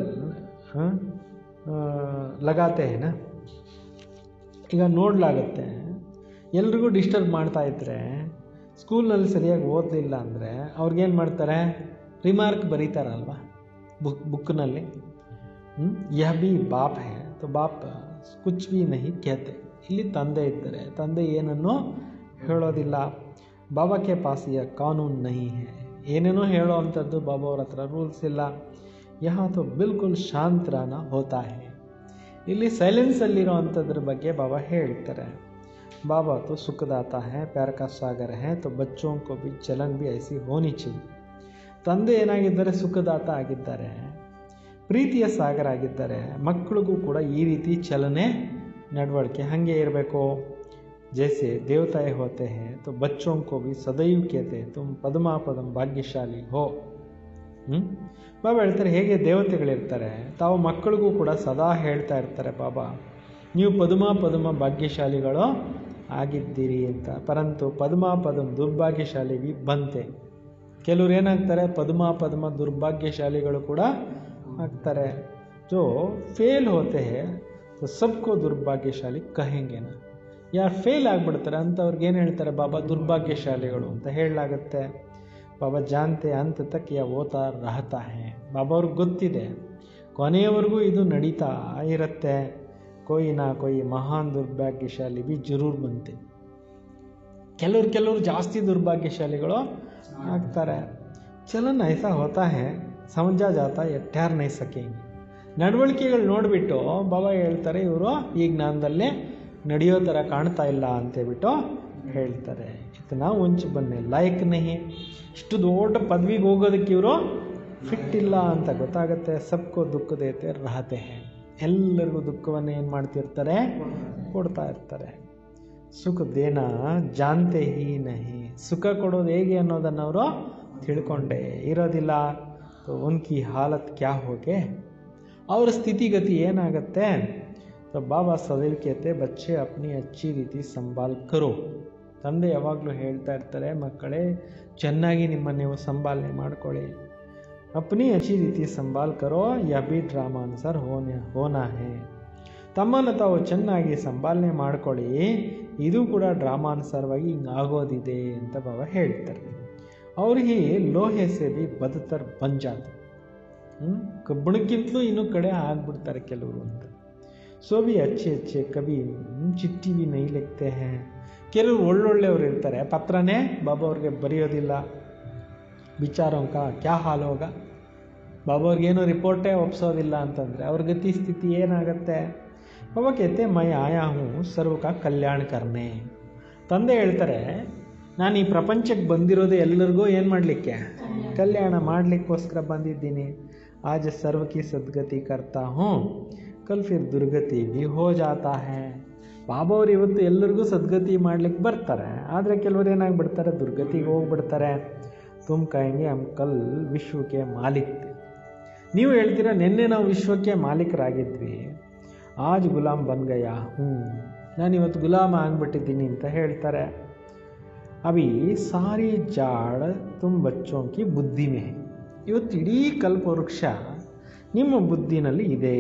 लगाते हैं ना. ಈಗ ನೋಡಲಾಗುತ್ತೆ, ಎಲ್ರಿಗೂ ಡಿಸ್ಟರ್ಬ್ ಮಾಡ್ತಾ ಇದ್ದರೆ ಸ್ಕೂಲ್ನಲ್ಲಿ ಸರಿಯಾಗಿ ಓದಲಿಲ್ಲ ಅಂದರೆ ಅವ್ರಿಗೇನು ಮಾಡ್ತಾರೆ, ರಿಮಾರ್ಕ್ ಬರೀತಾರಲ್ವ ಬುಕ್ನಲ್ಲಿ. ಯಹ ಬಿ ಬಾಪ್ ಹೇ ತೋ ಬಾಪ್ ಕುಚ್ ಬಿ ನಹಿ ಕೇತೆ. ಇಲ್ಲಿ ತಂದೆ ಇದ್ದರೆ ತಂದೆ ಏನನ್ನೂ ಹೇಳೋದಿಲ್ಲ. ಬಾಬಾ ಕೆ ಪಾಸ್ ಯ ಕಾನೂನು ನಹಿ ಹೇ. ಏನೇನೋ ಹೇಳೋ ಅಂಥದ್ದು ಬಾಬಾ ಅವ್ರ ಹತ್ರ ರೂಲ್ಸ್ ಇಲ್ಲ. ಯಹಾ ತೋ ಬಿಲ್ಕುಲ್ ಶಾಂತ್ ರಹನ ಹೋತಾ ಹೇ. ಇಲ್ಲಿ ಸೈಲೆನ್ಸಲ್ಲಿರೋ ಅಂಥದ್ರ ಬಗ್ಗೆ ಬಾಬಾ ಹೇಳ್ತಾರೆ. ಬಾಬಾ ತೋ ಸುಖದಾತಾ ಹೇ, ಪ್ಯಾರ್ ಕಾ ಸಾಗರ ಹೇ, ತೋ ಬಚ್ಚೋಂ ಕೋ ಬಿ ಚಲನ್ ಬಿ ಐಸಿ ಹೋನಿ ಚಾಹಿಯೆ. ತಂದೆ ಏನಾಗಿದ್ದಾರೆ, ಸುಖದಾತ ಆಗಿದ್ದಾರೆ, ಪ್ರೀತಿಯ ಸಾಗರ ಆಗಿದ್ದಾರೆ. ಮಕ್ಕಳಿಗೂ ಕೂಡ ಈ ರೀತಿ ಚಲನೆ ನಡವಳಿಕೆ ಹಾಗೆ ಇರಬೇಕು. जैसे देवताएं होते हैं तो बच्चों को भी सदैव कहते हैं तुम पद्मा पदम ಭಾಗ್ಯಶಾಲಿ ಹೋ. ಬಾಬಾ ಹೇಳ್ತಾರೆ, ಹೇಗೆ ದೇವತೆಗಳಿರ್ತಾರೆ ತಾವು ಮಕ್ಕಳಿಗೂ ಕೂಡ ಸದಾ ಹೇಳ್ತಾ ಇರ್ತಾರೆ, ಬಾಬಾ ನೀವು ಪದ್ಮ ಭಾಗ್ಯಶಾಲಿಗಳು ಆಗಿದ್ದೀರಿ ಅಂತ. ಪರಂತು ಪದ್ಮ ದುರ್ಭಾಗ್ಯಶಾಲಿ ಬಿ ಬಂತೆ. ಕೆಲವ್ರು ಏನಾಗ್ತಾರೆ, ಪದ್ಮ ದುರ್ಭಾಗ್ಯಶಾಲಿಗಳು ಕೂಡ ಆಗ್ತಾರೆ. ಜೋ ಫೇಲ್ ಹೋತೆ ಹೇ तो सबको दुर्भाग्यशाली कहेंगे ना. ಯಾರು ಫೇಲ್ ಆಗಿಬಿಡ್ತಾರೆ ಅಂಥವ್ರಿಗೆ ಏನು ಹೇಳ್ತಾರೆ, ಬಾಬಾ ದುರ್ಭಾಗ್ಯಶಾಲಿಗಳು ಅಂತ ಹೇಳಲಾಗುತ್ತೆ. ಬಾಬಾ ಜಾನ್ತೆ ಅಂತ ತಕ್ ಯಾ ಓತಾ ರಹತಾ ಹೇ. ಬಾಬಾ ಅವ್ರಿಗೆ ಗೊತ್ತಿದೆ ಕೊನೆಯವರೆಗೂ ಇದು ನಡೀತಾ ಇರುತ್ತೆ. ಕೊಯ್ ನಾ ಕೊಯ್ ಮಹಾನ್ ದುರ್ಭಾಗ್ಯಶಾಲಿ ಬಿ ಜರೂರ್ ಬಂತೆ. ಕೆಲವರು ಜಾಸ್ತಿ ದುರ್ಭಾಗ್ಯಶಾಲಿಗಳು ಆಗ್ತಾರೆ. ಚಲನ್ ಐಸಾ ಹೋತಾ ಹೇ ಸಮಜಾ ಜಾತಾ ಎಟ್ಯಾರ್ ನೈ ಸಕೇಂಗೆ. ನಡವಳಿಕೆಗಳು ನೋಡಿಬಿಟ್ಟು ಬಾಬಾ ಹೇಳ್ತಾರೆ ಇವರು ಈ ಜ್ಞಾನದಲ್ಲೇ ನಡೆಯೋ ಥರ ಕಾಣ್ತಾ ಇಲ್ಲ ಅಂತೇಳ್ಬಿಟ್ಟು ಹೇಳ್ತಾರೆ. ಇತನಾ ಉಂಚ್ ಬನ್ನೆ ಲಾಯಕ್ ನಹಿ, ಇಷ್ಟು ದೊಡ್ಡ ಪದವಿಗೆ ಹೋಗೋದಕ್ಕೆ ಇವರು ಫಿಟ್ ಇಲ್ಲ ಅಂತ ಗೊತ್ತಾಗುತ್ತೆ. ಸಬ್ಕೋ ದುಃಖ ದೇತೆ ರಹತೆ ಹೇ, ಎಲ್ಲರಿಗೂ ದುಃಖವನ್ನು ಏನು ಮಾಡ್ತಿರ್ತಾರೆ, ಕೊಡ್ತಾ ಇರ್ತಾರೆ. ಸುಖ ದೇನ ಜಾನ್ತೆ ಹಿ ನಹಿ, ಸುಖ ಕೊಡೋದು ಹೇಗೆ ಅನ್ನೋದನ್ನು ಅವರು ತಿಳ್ಕೊಂಡೇ ಇರೋದಿಲ್ಲ. तो उनकी हालत क्या होगे, ಅವ್ರ ಸ್ಥಿತಿಗತಿ ಏನಾಗುತ್ತೆ. तो ಬಾಬಾ ಸದೈವ್ कहते बच्चे अपनी अच्छी ರೀತಿ ಸಂಭಾಲ್ ಕರೋ. ತಂದೆ ಯಾವಾಗಲೂ ಹೇಳ್ತಾ ಇರ್ತಾರೆ, ಮಕ್ಕಳೇ ಚೆನ್ನಾಗಿ ನಿಮ್ಮನ್ನು ನೀವು ಸಂಭಾಲನೆ ಮಾಡ್ಕೊಳ್ಳಿ. ಅಪ್ನಿ ಅಚ್ಚಿ ರೀತಿ ಸಂಭಾಲ್ ಕರೋ, ಯಾ ಬಿ ಡ್ರಾಮಾನುಸಾರ ಹೋನಾ ಹೇ. ತಮ್ಮನ್ನು ತಾವು ಚೆನ್ನಾಗಿ ಸಂಭಾಲನೆ ಮಾಡ್ಕೊಳ್ಳಿ, ಇದು ಕೂಡ ಡ್ರಾಮಾನುಸಾರವಾಗಿ ಹಿಂಗೆ ಆಗೋದಿದೆ ಅಂತ ಬಾಬಾ ಹೇಳ್ತಾರೆ. ಅವ್ರಿಗೆ ಲೋಹೆ ಸೇ ಬಿ ಬದತರ್ ಬಂಜಾತೆ, ಕಬ್ಬಿಣಕ್ಕಿಂತಲೂ ಇನ್ನೂ ಕಡೆ ಆಗ್ಬಿಡ್ತಾರೆ ಕೆಲವರು ಅಂತ. ಸೋ ಬಿ ಅಚ್ಚೆ ಕವಿ ಚಿಟ್ಟಿ ಬಿ ನೈ ಲಿಖ್ತೆ ಹೇ. ಕೆಲವರು ಒಳ್ಳೊಳ್ಳೆಯವರು ಇರ್ತಾರೆ, ಪತ್ರನೇ ಬಾಬಾ ಅವ್ರಿಗೆ ಬರೆಯೋದಿಲ್ಲ. ವಿಚಾರೋಂಕ ಕ್ಯಾ ಹಾಲ್ ಹೋಗ, ಬಾಬಾ ಅವ್ರಿಗೇನೋ ರಿಪೋರ್ಟೇ ಒಪ್ಸೋದಿಲ್ಲ ಅಂತಂದರೆ ಅವ್ರ ಗತಿ ಸ್ಥಿತಿ ಏನಾಗುತ್ತೆ. ಬಾಬಾ ಕೇತೆ ಮೈ ಆಯಾ ಹೂँ ಸರ್ವ ಕಾ ಕಲ್ಯಾಣ ಕರ್ನೆ. ತಂದೆ ಹೇಳ್ತಾರೆ, ನಾನು ಈ ಪ್ರಪಂಚಕ್ಕೆ ಬಂದಿರೋದು ಎಲ್ಲರಿಗೂ ಏನು ಮಾಡಲಿಕ್ಕೆ, ಕಲ್ಯಾಣ ಮಾಡಲಿಕ್ಕೋಸ್ಕರ ಬಂದಿದ್ದೀನಿ. ಆಜ ಸರ್ವ ಕಿ ಸದ್ಗತಿ ಕರ್ತಾ ಹೂँ, ಕಲ್ ಫಿರ್ ದುರ್ಗತಿ ಭಿ ಹೋ ಜಾತಾ ಹೇ. ಬಾಬಾ ಅವ್ರು ಇವತ್ತು ಎಲ್ಲರಿಗೂ ಸದ್ಗತಿ ಮಾಡ್ಲಿಕ್ಕೆ ಬರ್ತಾರೆ, ಆದರೆ ಕೆಲವರು ಏನಾಗ್ಬಿಡ್ತಾರೆ, ದುರ್ಗತಿಗೆ ಹೋಗ್ಬಿಡ್ತಾರೆ. ತುಮ್ ಕಹೆಂಗೆ ಹಮ್ ಕಲ್ ವಿಶ್ವಕ್ಕೆ ಮಾಲಿಕ್. ನೀವು ಹೇಳ್ತೀರಾ ನಿನ್ನೆ ನಾವು ವಿಶ್ವಕ್ಕೆ ಮಾಲೀಕರಾಗಿದ್ವಿ, ಆಜ್ ಗುಲಾಮ್ ಬನ್ ಗಯಾ ಹ್ಞೂ, ನಾನು ಇವತ್ತು ಗುಲಾಮ ಆಗ್ಬಿಟ್ಟಿದ್ದೀನಿ ಅಂತ ಹೇಳ್ತಾರೆ. ಅಭಿ ಸಾರಿ ಜಾಡ್ ತುಮ್ ಬಚ್ಚೋಂ ಕಿ ಬುದ್ಧಿ ಮೇ. ಇವತ್ತು ಇಡೀ ಕಲ್ಪವೃಕ್ಷ ನಿಮ್ಮ ಬುದ್ಧಿನಲ್ಲಿ ಇದೆ.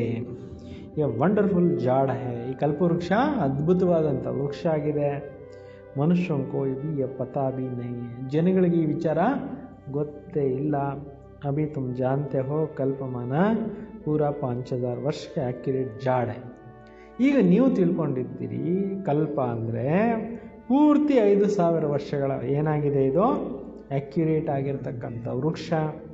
ಯ ವಂಡರ್ಫುಲ್ ಜಾಡ್ ಹೇ. ಈ ಕಲ್ಪವೃಕ್ಷ ಅದ್ಭುತವಾದಂಥ ವೃಕ್ಷ ಆಗಿದೆ. ಮನುಷ್ಯಂಕೋ ಇವಿ ಯ ಪತಾ ಬಿ ನಹಿ, ಜನಗಳಿಗೆ ಈ ವಿಚಾರ ಗೊತ್ತೇ ಇಲ್ಲ. ಅಭಿ ತುಮ್ ಜಾನ್ತೆ ಹೋ ಕಲ್ಪಮಾನ ಪೂರಾ 5000 ವರ್ಷಕ್ಕೆ ಆ್ಯಕ್ಯುರೇಟ್ ಜಾಡ್ ಹೇ. ಈಗ ನೀವು ತಿಳ್ಕೊಂಡಿದ್ದೀರಿ ಕಲ್ಪ ಅಂದರೆ ಪೂರ್ತಿ 5000 ವರ್ಷಗಳ ಏನಾಗಿದೆ, ಇದು ಆ್ಯಕ್ಯುರೇಟ್ ಆಗಿರ್ತಕ್ಕಂಥ ವೃಕ್ಷ.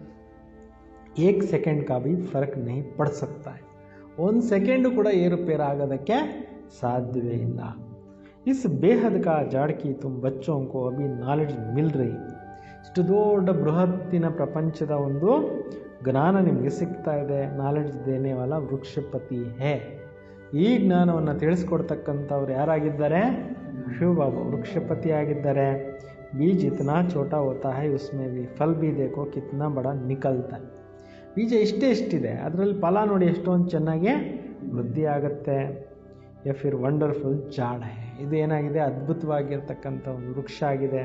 ಏಕ್ ಸೆಕೆಂಡ್ ಕಾ ಭಿ ಫರ್ಕ್ ನಹಿ ಪಡ್ ಸಕ್ತಾ ಹೈ. 1 ಸೆಕೆಂಡು ಕೂಡ ಏರುಪೇರು ಆಗೋದಕ್ಕೆ ಸಾಧ್ಯವೇ ಇಲ್ಲ. ಇಸ್ ಬೇಹದ್ ಕಾ ಜಾಡ್ ಕಿ ತುಮ್ ಬಚ್ಚೋಂ ಕೋ ಅಭಿ ನಾಲೆಡ್ಜ್ ಮಿಲ್ ರಹಿ. ಇಷ್ಟು ದೊಡ್ಡ ಬೃಹತ್ತಿನ ಪ್ರಪಂಚದ ಒಂದು ಜ್ಞಾನ ನಿಮಗೆ ಸಿಗ್ತಾ ಇದೆ. ನಾಲೆಡ್ಜ್ ದೇನೆ ವಾಲ ವೃಕ್ಷಪತಿ ಹೇ. ಈ ಜ್ಞಾನವನ್ನು ತಿಳಿಸ್ಕೊಡ್ತಕ್ಕಂಥವ್ರು ಯಾರಾಗಿದ್ದಾರೆ, ಶಿವಬಾಬಾ ವೃಕ್ಷಪತಿ ಆಗಿದ್ದಾರೆ. ಬೀಜ ಇತನಾ ಛೋಟಾ ಹೋತಾ ಹೈ ಉಸ್ಮೇ ಭಿ ಫಲ್ ಭಿ ದೇಖೋ ಕಿತ್ನಾ ಬಡ ನಿಕಲ್ತಾ. ಬೀಜ ಇಷ್ಟಿದೆ, ಅದರಲ್ಲಿ ಫಲ ನೋಡಿ ಎಷ್ಟೊಂದು ಚೆನ್ನಾಗಿ ವೃದ್ಧಿ ಆಗುತ್ತೆ. ಯ ಫಿರ್ ವಂಡರ್ಫುಲ್ ಜಾಡ್ ಹೈ. ಇದು ಏನಾಗಿದೆ, ಅದ್ಭುತವಾಗಿರ್ತಕ್ಕಂಥ ಒಂದು ವೃಕ್ಷ ಆಗಿದೆ.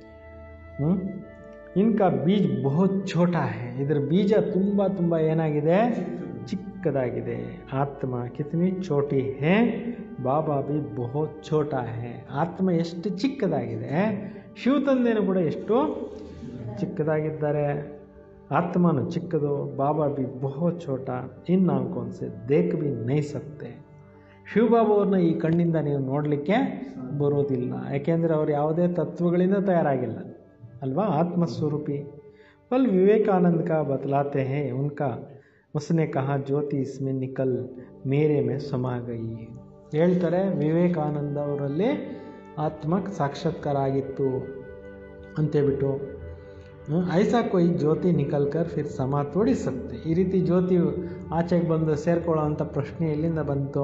ಇನ್ಕಾ ಬೀಜ ಬಹುತ್ ಛೋಟಾ ಹೈ. ಇದರ ಬೀಜ ತುಂಬ ಏನಾಗಿದೆ, ಚಿಕ್ಕದಾಗಿದೆ. ಆತ್ಮ ಕಿತನಿ ಛೋಟಿ ಹೇ, ಬಾಬಾ ಬಿ ಬಹುತ್ ಛೋಟಾ ಹೇ. ಆತ್ಮ ಎಷ್ಟು ಚಿಕ್ಕದಾಗಿದೆ, ಶಿವ ತಂದೆನೂ ಕೂಡ ಎಷ್ಟು ಚಿಕ್ಕದಾಗಿದ್ದಾರೆ. ಆತ್ಮನು ಚಿಕ್ಕದು, ಬಾಬಾ ಬಿ ಬಹುತ್ ಛೋಟಾ. ಇನ್ ಆಂಖೋನ್ ಸೆ ದೇಖ್ ಬಿ ನೈ ಸಕ್ತೆ. ಶಿವಬಾಬಾ ಅವ್ರನ್ನ ಈ ಕಣ್ಣಿಂದ ನೀವು ನೋಡಲಿಕ್ಕೆ ಬರೋದಿಲ್ಲ, ಯಾಕೆಂದರೆ ಅವರು ಯಾವುದೇ ತತ್ವಗಳಿಂದ ತಯಾರಾಗಿಲ್ಲ ಅಲ್ವಾ, ಆತ್ಮಸ್ವರೂಪಿ. ಪಲ್ ವಿವೇಕಾನಂದ ಕಾ ಬತಲಾತೆ ಹೇ ಉನ್ಕಾ ಉಸ್ನೆ ಕಹಾ ಜ್ಯೋತಿ ಇಸ್ಮೆ ನಿಕಲ್ ಮೇರೆ ಮೇ ಸಮಾ ಗಯಿ. ಹೇಳ್ತಾರೆ ವಿವೇಕಾನಂದ ಅವರಲ್ಲಿ ಆತ್ಮ ಸಾಕ್ಷಾತ್ಕಾರ ಆಗಿತ್ತು ಅಂತೇಳ್ಬಿಟ್ಟು. ಐಸಾ ಕೊಯ್ ಜ್ಯೋತಿ ನಿಕಲ್ಕರ್ ಫಿರ್ ಸಮಾ ತೋಡಿ ಸಕ್ತೆ. ಈ ರೀತಿ ಜ್ಯೋತಿ ಆಚೆಗೆ ಬಂದು ಸೇರ್ಕೊಳ್ಳೋ ಅಂಥ ಪ್ರಶ್ನೆ ಎಲ್ಲಿಂದ ಬಂತು,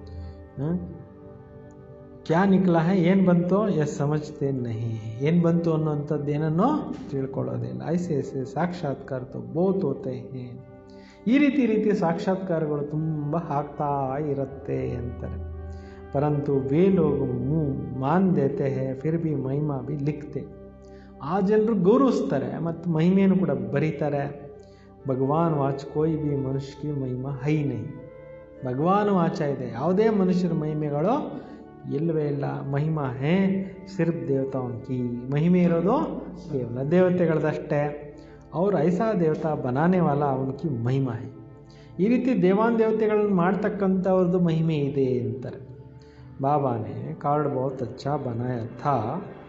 ಕ್ಯಾ ನಿಕ್ಲಾ ಹೈ, ಏನು ಬಂತು, ಎಸ್ ಸಮಜ್ತೆ ನಹಿ, ಏನು ಬಂತು ಅನ್ನೋಂಥದ್ದು ಏನನ್ನೋ ತಿಳ್ಕೊಳ್ಳೋದಿಲ್ಲ. ಐಸೆ ಸಾಕ್ಷಾತ್ಕಾರ ತೋ ಬಹುತ್ ಹೋತೆ ಹೇ. ಈ ರೀತಿ ಸಾಕ್ಷಾತ್ಕಾರಗಳು ತುಂಬ ಆಗ್ತಾ ಇರುತ್ತೆ ಅಂತಾರೆ. ಪರಂತು ವೇ ಲೋಗ್ ಮಾನ್ ದೇತೆ ಹೇ ಫಿರ್ ಬಿ ಮಹಿಮಾ ಬಿ ಲಿಖ್ತೆ. ಆ ಜನರು ಗೌರವಿಸ್ತಾರೆ ಮತ್ತು ಮಹಿಮೆಯನ್ನು ಕೂಡ ಬರೀತಾರೆ. ಭಗವಾನ್ ವಾಚ್ ಕೋಯಿ ಬಿ ಮನುಷ್ಯ ಕಿ ಮಹಿಮಾ ಹೈ ನಹಿ. ಭಗವಾನ್ ವಾಚ ಇದೆ, ಯಾವುದೇ ಮನುಷ್ಯರ ಮಹಿಮೆಗಳು ಇಲ್ಲವೇ ಇಲ್ಲ. ಮಹಿಮಾ ಹೇ ಸಿರ್ಫ್ ದೇವತಾओं की. ಮಹಿಮೆ ಇರೋದು ಕೇವಲ ದೇವತೆಗಳದಷ್ಟೇ. ಅವ್ರು ಐಸಾ ದೇವತಾ ಬನಾನೆ ವಾಲ ಅವನಿಗೆ ಮಹಿಮಾ ಹೈ. ಈ ರೀತಿ ದೇವಾನ್ ದೇವತೆಗಳನ್ನು ಮಾಡ್ತಕ್ಕಂಥವ್ರದ್ದು ಮಹಿಮೆ ಇದೆ ಅಂತಾರೆ. ಬಾಬಾನೆ ಕಾರ್ಡ್ ಬಹುತ್ ಅಚ್ಚಾ ಬನಾಯ ಥಾ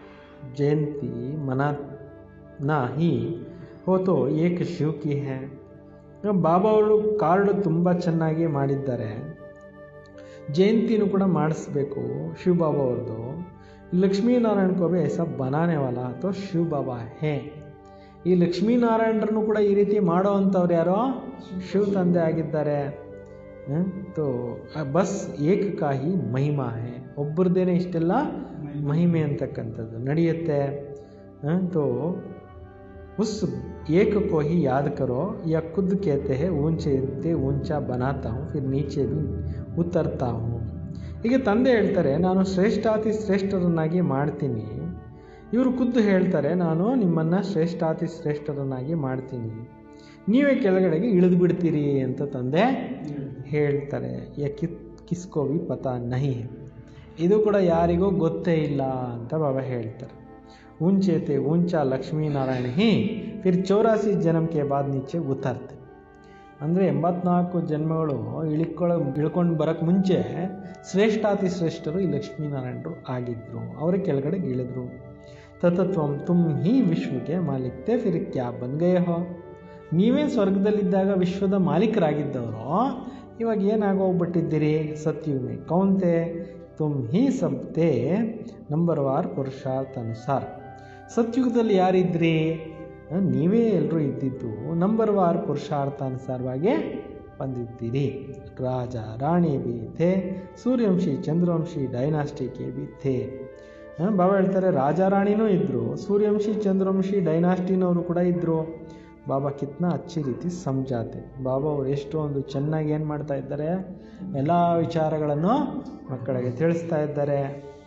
ಜಯಂತಿ ಮನಾನಾ ಹಿ ಹೋತೋ ಏಕ ಶಿವ್ ಕಿ ಹೈ. ಬಾಬಾ ಅವರು ಕಾರ್ಡ್ ತುಂಬ ಚೆನ್ನಾಗಿ ಮಾಡಿದ್ದಾರೆ. ಜಯಂತಿನೂ ಕೂಡ ಮಾಡಿಸ್ಬೇಕು ಶಿವ ಬಾಬಾ ಅವ್ರದ್ದು. ಲಕ್ಷ್ಮೀನಾರಾಯಣ ಕೋ ಭಿ ಐಸಾ ಬನಾನೆ ವಾಲಾ ತೋ ಶಿವ ಬಾಬಾ ಹೇ. ಈ ಲಕ್ಷ್ಮೀನಾರಾಯಣರನ್ನು ಕೂಡ ಈ ರೀತಿ ಮಾಡೋ ಅಂಥವ್ರು ಯಾರೋ ಶಿವ ತಂದೆ ಆಗಿದ್ದಾರೆ. ತೋ ಬಸ್ ಏಕಕಾಹಿ ಮಹಿಮಾ ಹೇ. ಒಬ್ಬರದೇನೆ ಇಷ್ಟೆಲ್ಲ ಮಹಿಮೆ ಅಂತಕ್ಕಂಥದ್ದು ನಡೆಯುತ್ತೆ. ತೋ उस एक को ही याद करो या खुद कहते हैं ऊंचे से ऊंचा बनाता हूँ फिर नीचे भी ಉತ್ತರ್ತಾ ಹೂँ. ಹೀಗೆ ತಂದೆ ಹೇಳ್ತಾರೆ ನಾನು ಶ್ರೇಷ್ಠಾತಿ ಶ್ರೇಷ್ಠರನ್ನಾಗಿ ಮಾಡ್ತೀನಿ. ಇವರು ಖುದ್ದು ಹೇಳ್ತಾರೆ ನಾನು ನಿಮ್ಮನ್ನು ಶ್ರೇಷ್ಠಾತಿ ಶ್ರೇಷ್ಠರನ್ನಾಗಿ ಮಾಡ್ತೀನಿ, ನೀವೇ ಕೆಳಗಡೆಗೆ ಇಳಿದು ಬಿಡ್ತೀರಿ ಅಂತ ತಂದೆ ಹೇಳ್ತಾರೆ. ಕಿಸ್ಕೋ ಭಿ ಪತಾ ನಹಿ. ಇದು ಕೂಡ ಯಾರಿಗೂ ಗೊತ್ತೇ ಇಲ್ಲ ಅಂತ ಬಾಬಾ ಹೇಳ್ತಾರೆ. ऊंचे थे ऊंचा लक्ष्मी नारायण ही फिर 84 जन्म के बाद नीचे उतरते. ಅಂದರೆ 84 ಜನ್ಮಗಳು ಇಳ್ಕೊಂಡು ಬರೋಕ್ಕೆ ಮುಂಚೆ ಶ್ರೇಷ್ಠಾತಿ ಶ್ರೇಷ್ಠರು ಈ ಲಕ್ಷ್ಮೀನಾರಾಯಣರು ಆಗಿದ್ದರು. ಅವರೇ ಕೆಳಗಡೆ ಇಳಿದ್ರು. ತತತ್ವಂ ತುಮ್ ಹಿ ವಿಶ್ವಕ್ಕೆ ಮಾಲಿಕ್ತೆ ಫಿರ್ ಕ್ಯಾ ಬನ್ ಗಯೇ ಹೋ. ನೀವೇ ಸ್ವರ್ಗದಲ್ಲಿದ್ದಾಗ ವಿಶ್ವದ ಮಾಲೀಕರಾಗಿದ್ದವರು ಇವಾಗ ಏನಾಗೋಗ್ಬಿಟ್ಟಿದ್ದೀರಿ. ಸತ್ಯುಮೆ ಕೌಂತೆ ತುಮ್ ಹಿ ಸಬ್ತೆ ನಂಬರ್ವಾರ್ ಪುರುಷಾರ್ಥ ಅನುಸಾರ. ಸತ್ಯುಗದಲ್ಲಿ ಯಾರಿದ್ರಿ, ನೀವೇ ಎಲ್ಲರೂ ಇದ್ದಿದ್ದು ನಂಬರ್ವಾರ್ ಪುರುಷಾರ್ಥಾನುಸಾರವಾಗಿ ಬಂದಿದ್ದೀರಿ. ರಾಜ ರಾಣಿ ಬಿ ಥೇ, ಸೂರ್ಯವಂಶಿ ಚಂದ್ರವಂಶಿ ಡೈನಾಸ್ಟಿಕೆ ಬಿ ಥೇ. ಬಾಬಾ ಹೇಳ್ತಾರೆ ರಾಜ ರಾಣಿನೂ ಇದ್ದರು, ಸೂರ್ಯವಂಶಿ ಚಂದ್ರವಂಶಿ ಡೈನಾಸ್ಟಿನವರು ಕೂಡ ಇದ್ದರು. ಬಾಬಾ ಕಿತ್ನಾ ಅಚ್ಚಿ ರೀತಿ ಸಮಜಾತೆ. ಬಾಬಾ ಅವರು ಎಷ್ಟೊಂದು ಚೆನ್ನಾಗಿ ಏನು ಮಾಡ್ತಾ ಇದ್ದಾರೆ, ಎಲ್ಲ ವಿಚಾರಗಳನ್ನು ಮಕ್ಕಳಿಗೆ ತಿಳಿಸ್ತಾ ಇದ್ದಾರೆ.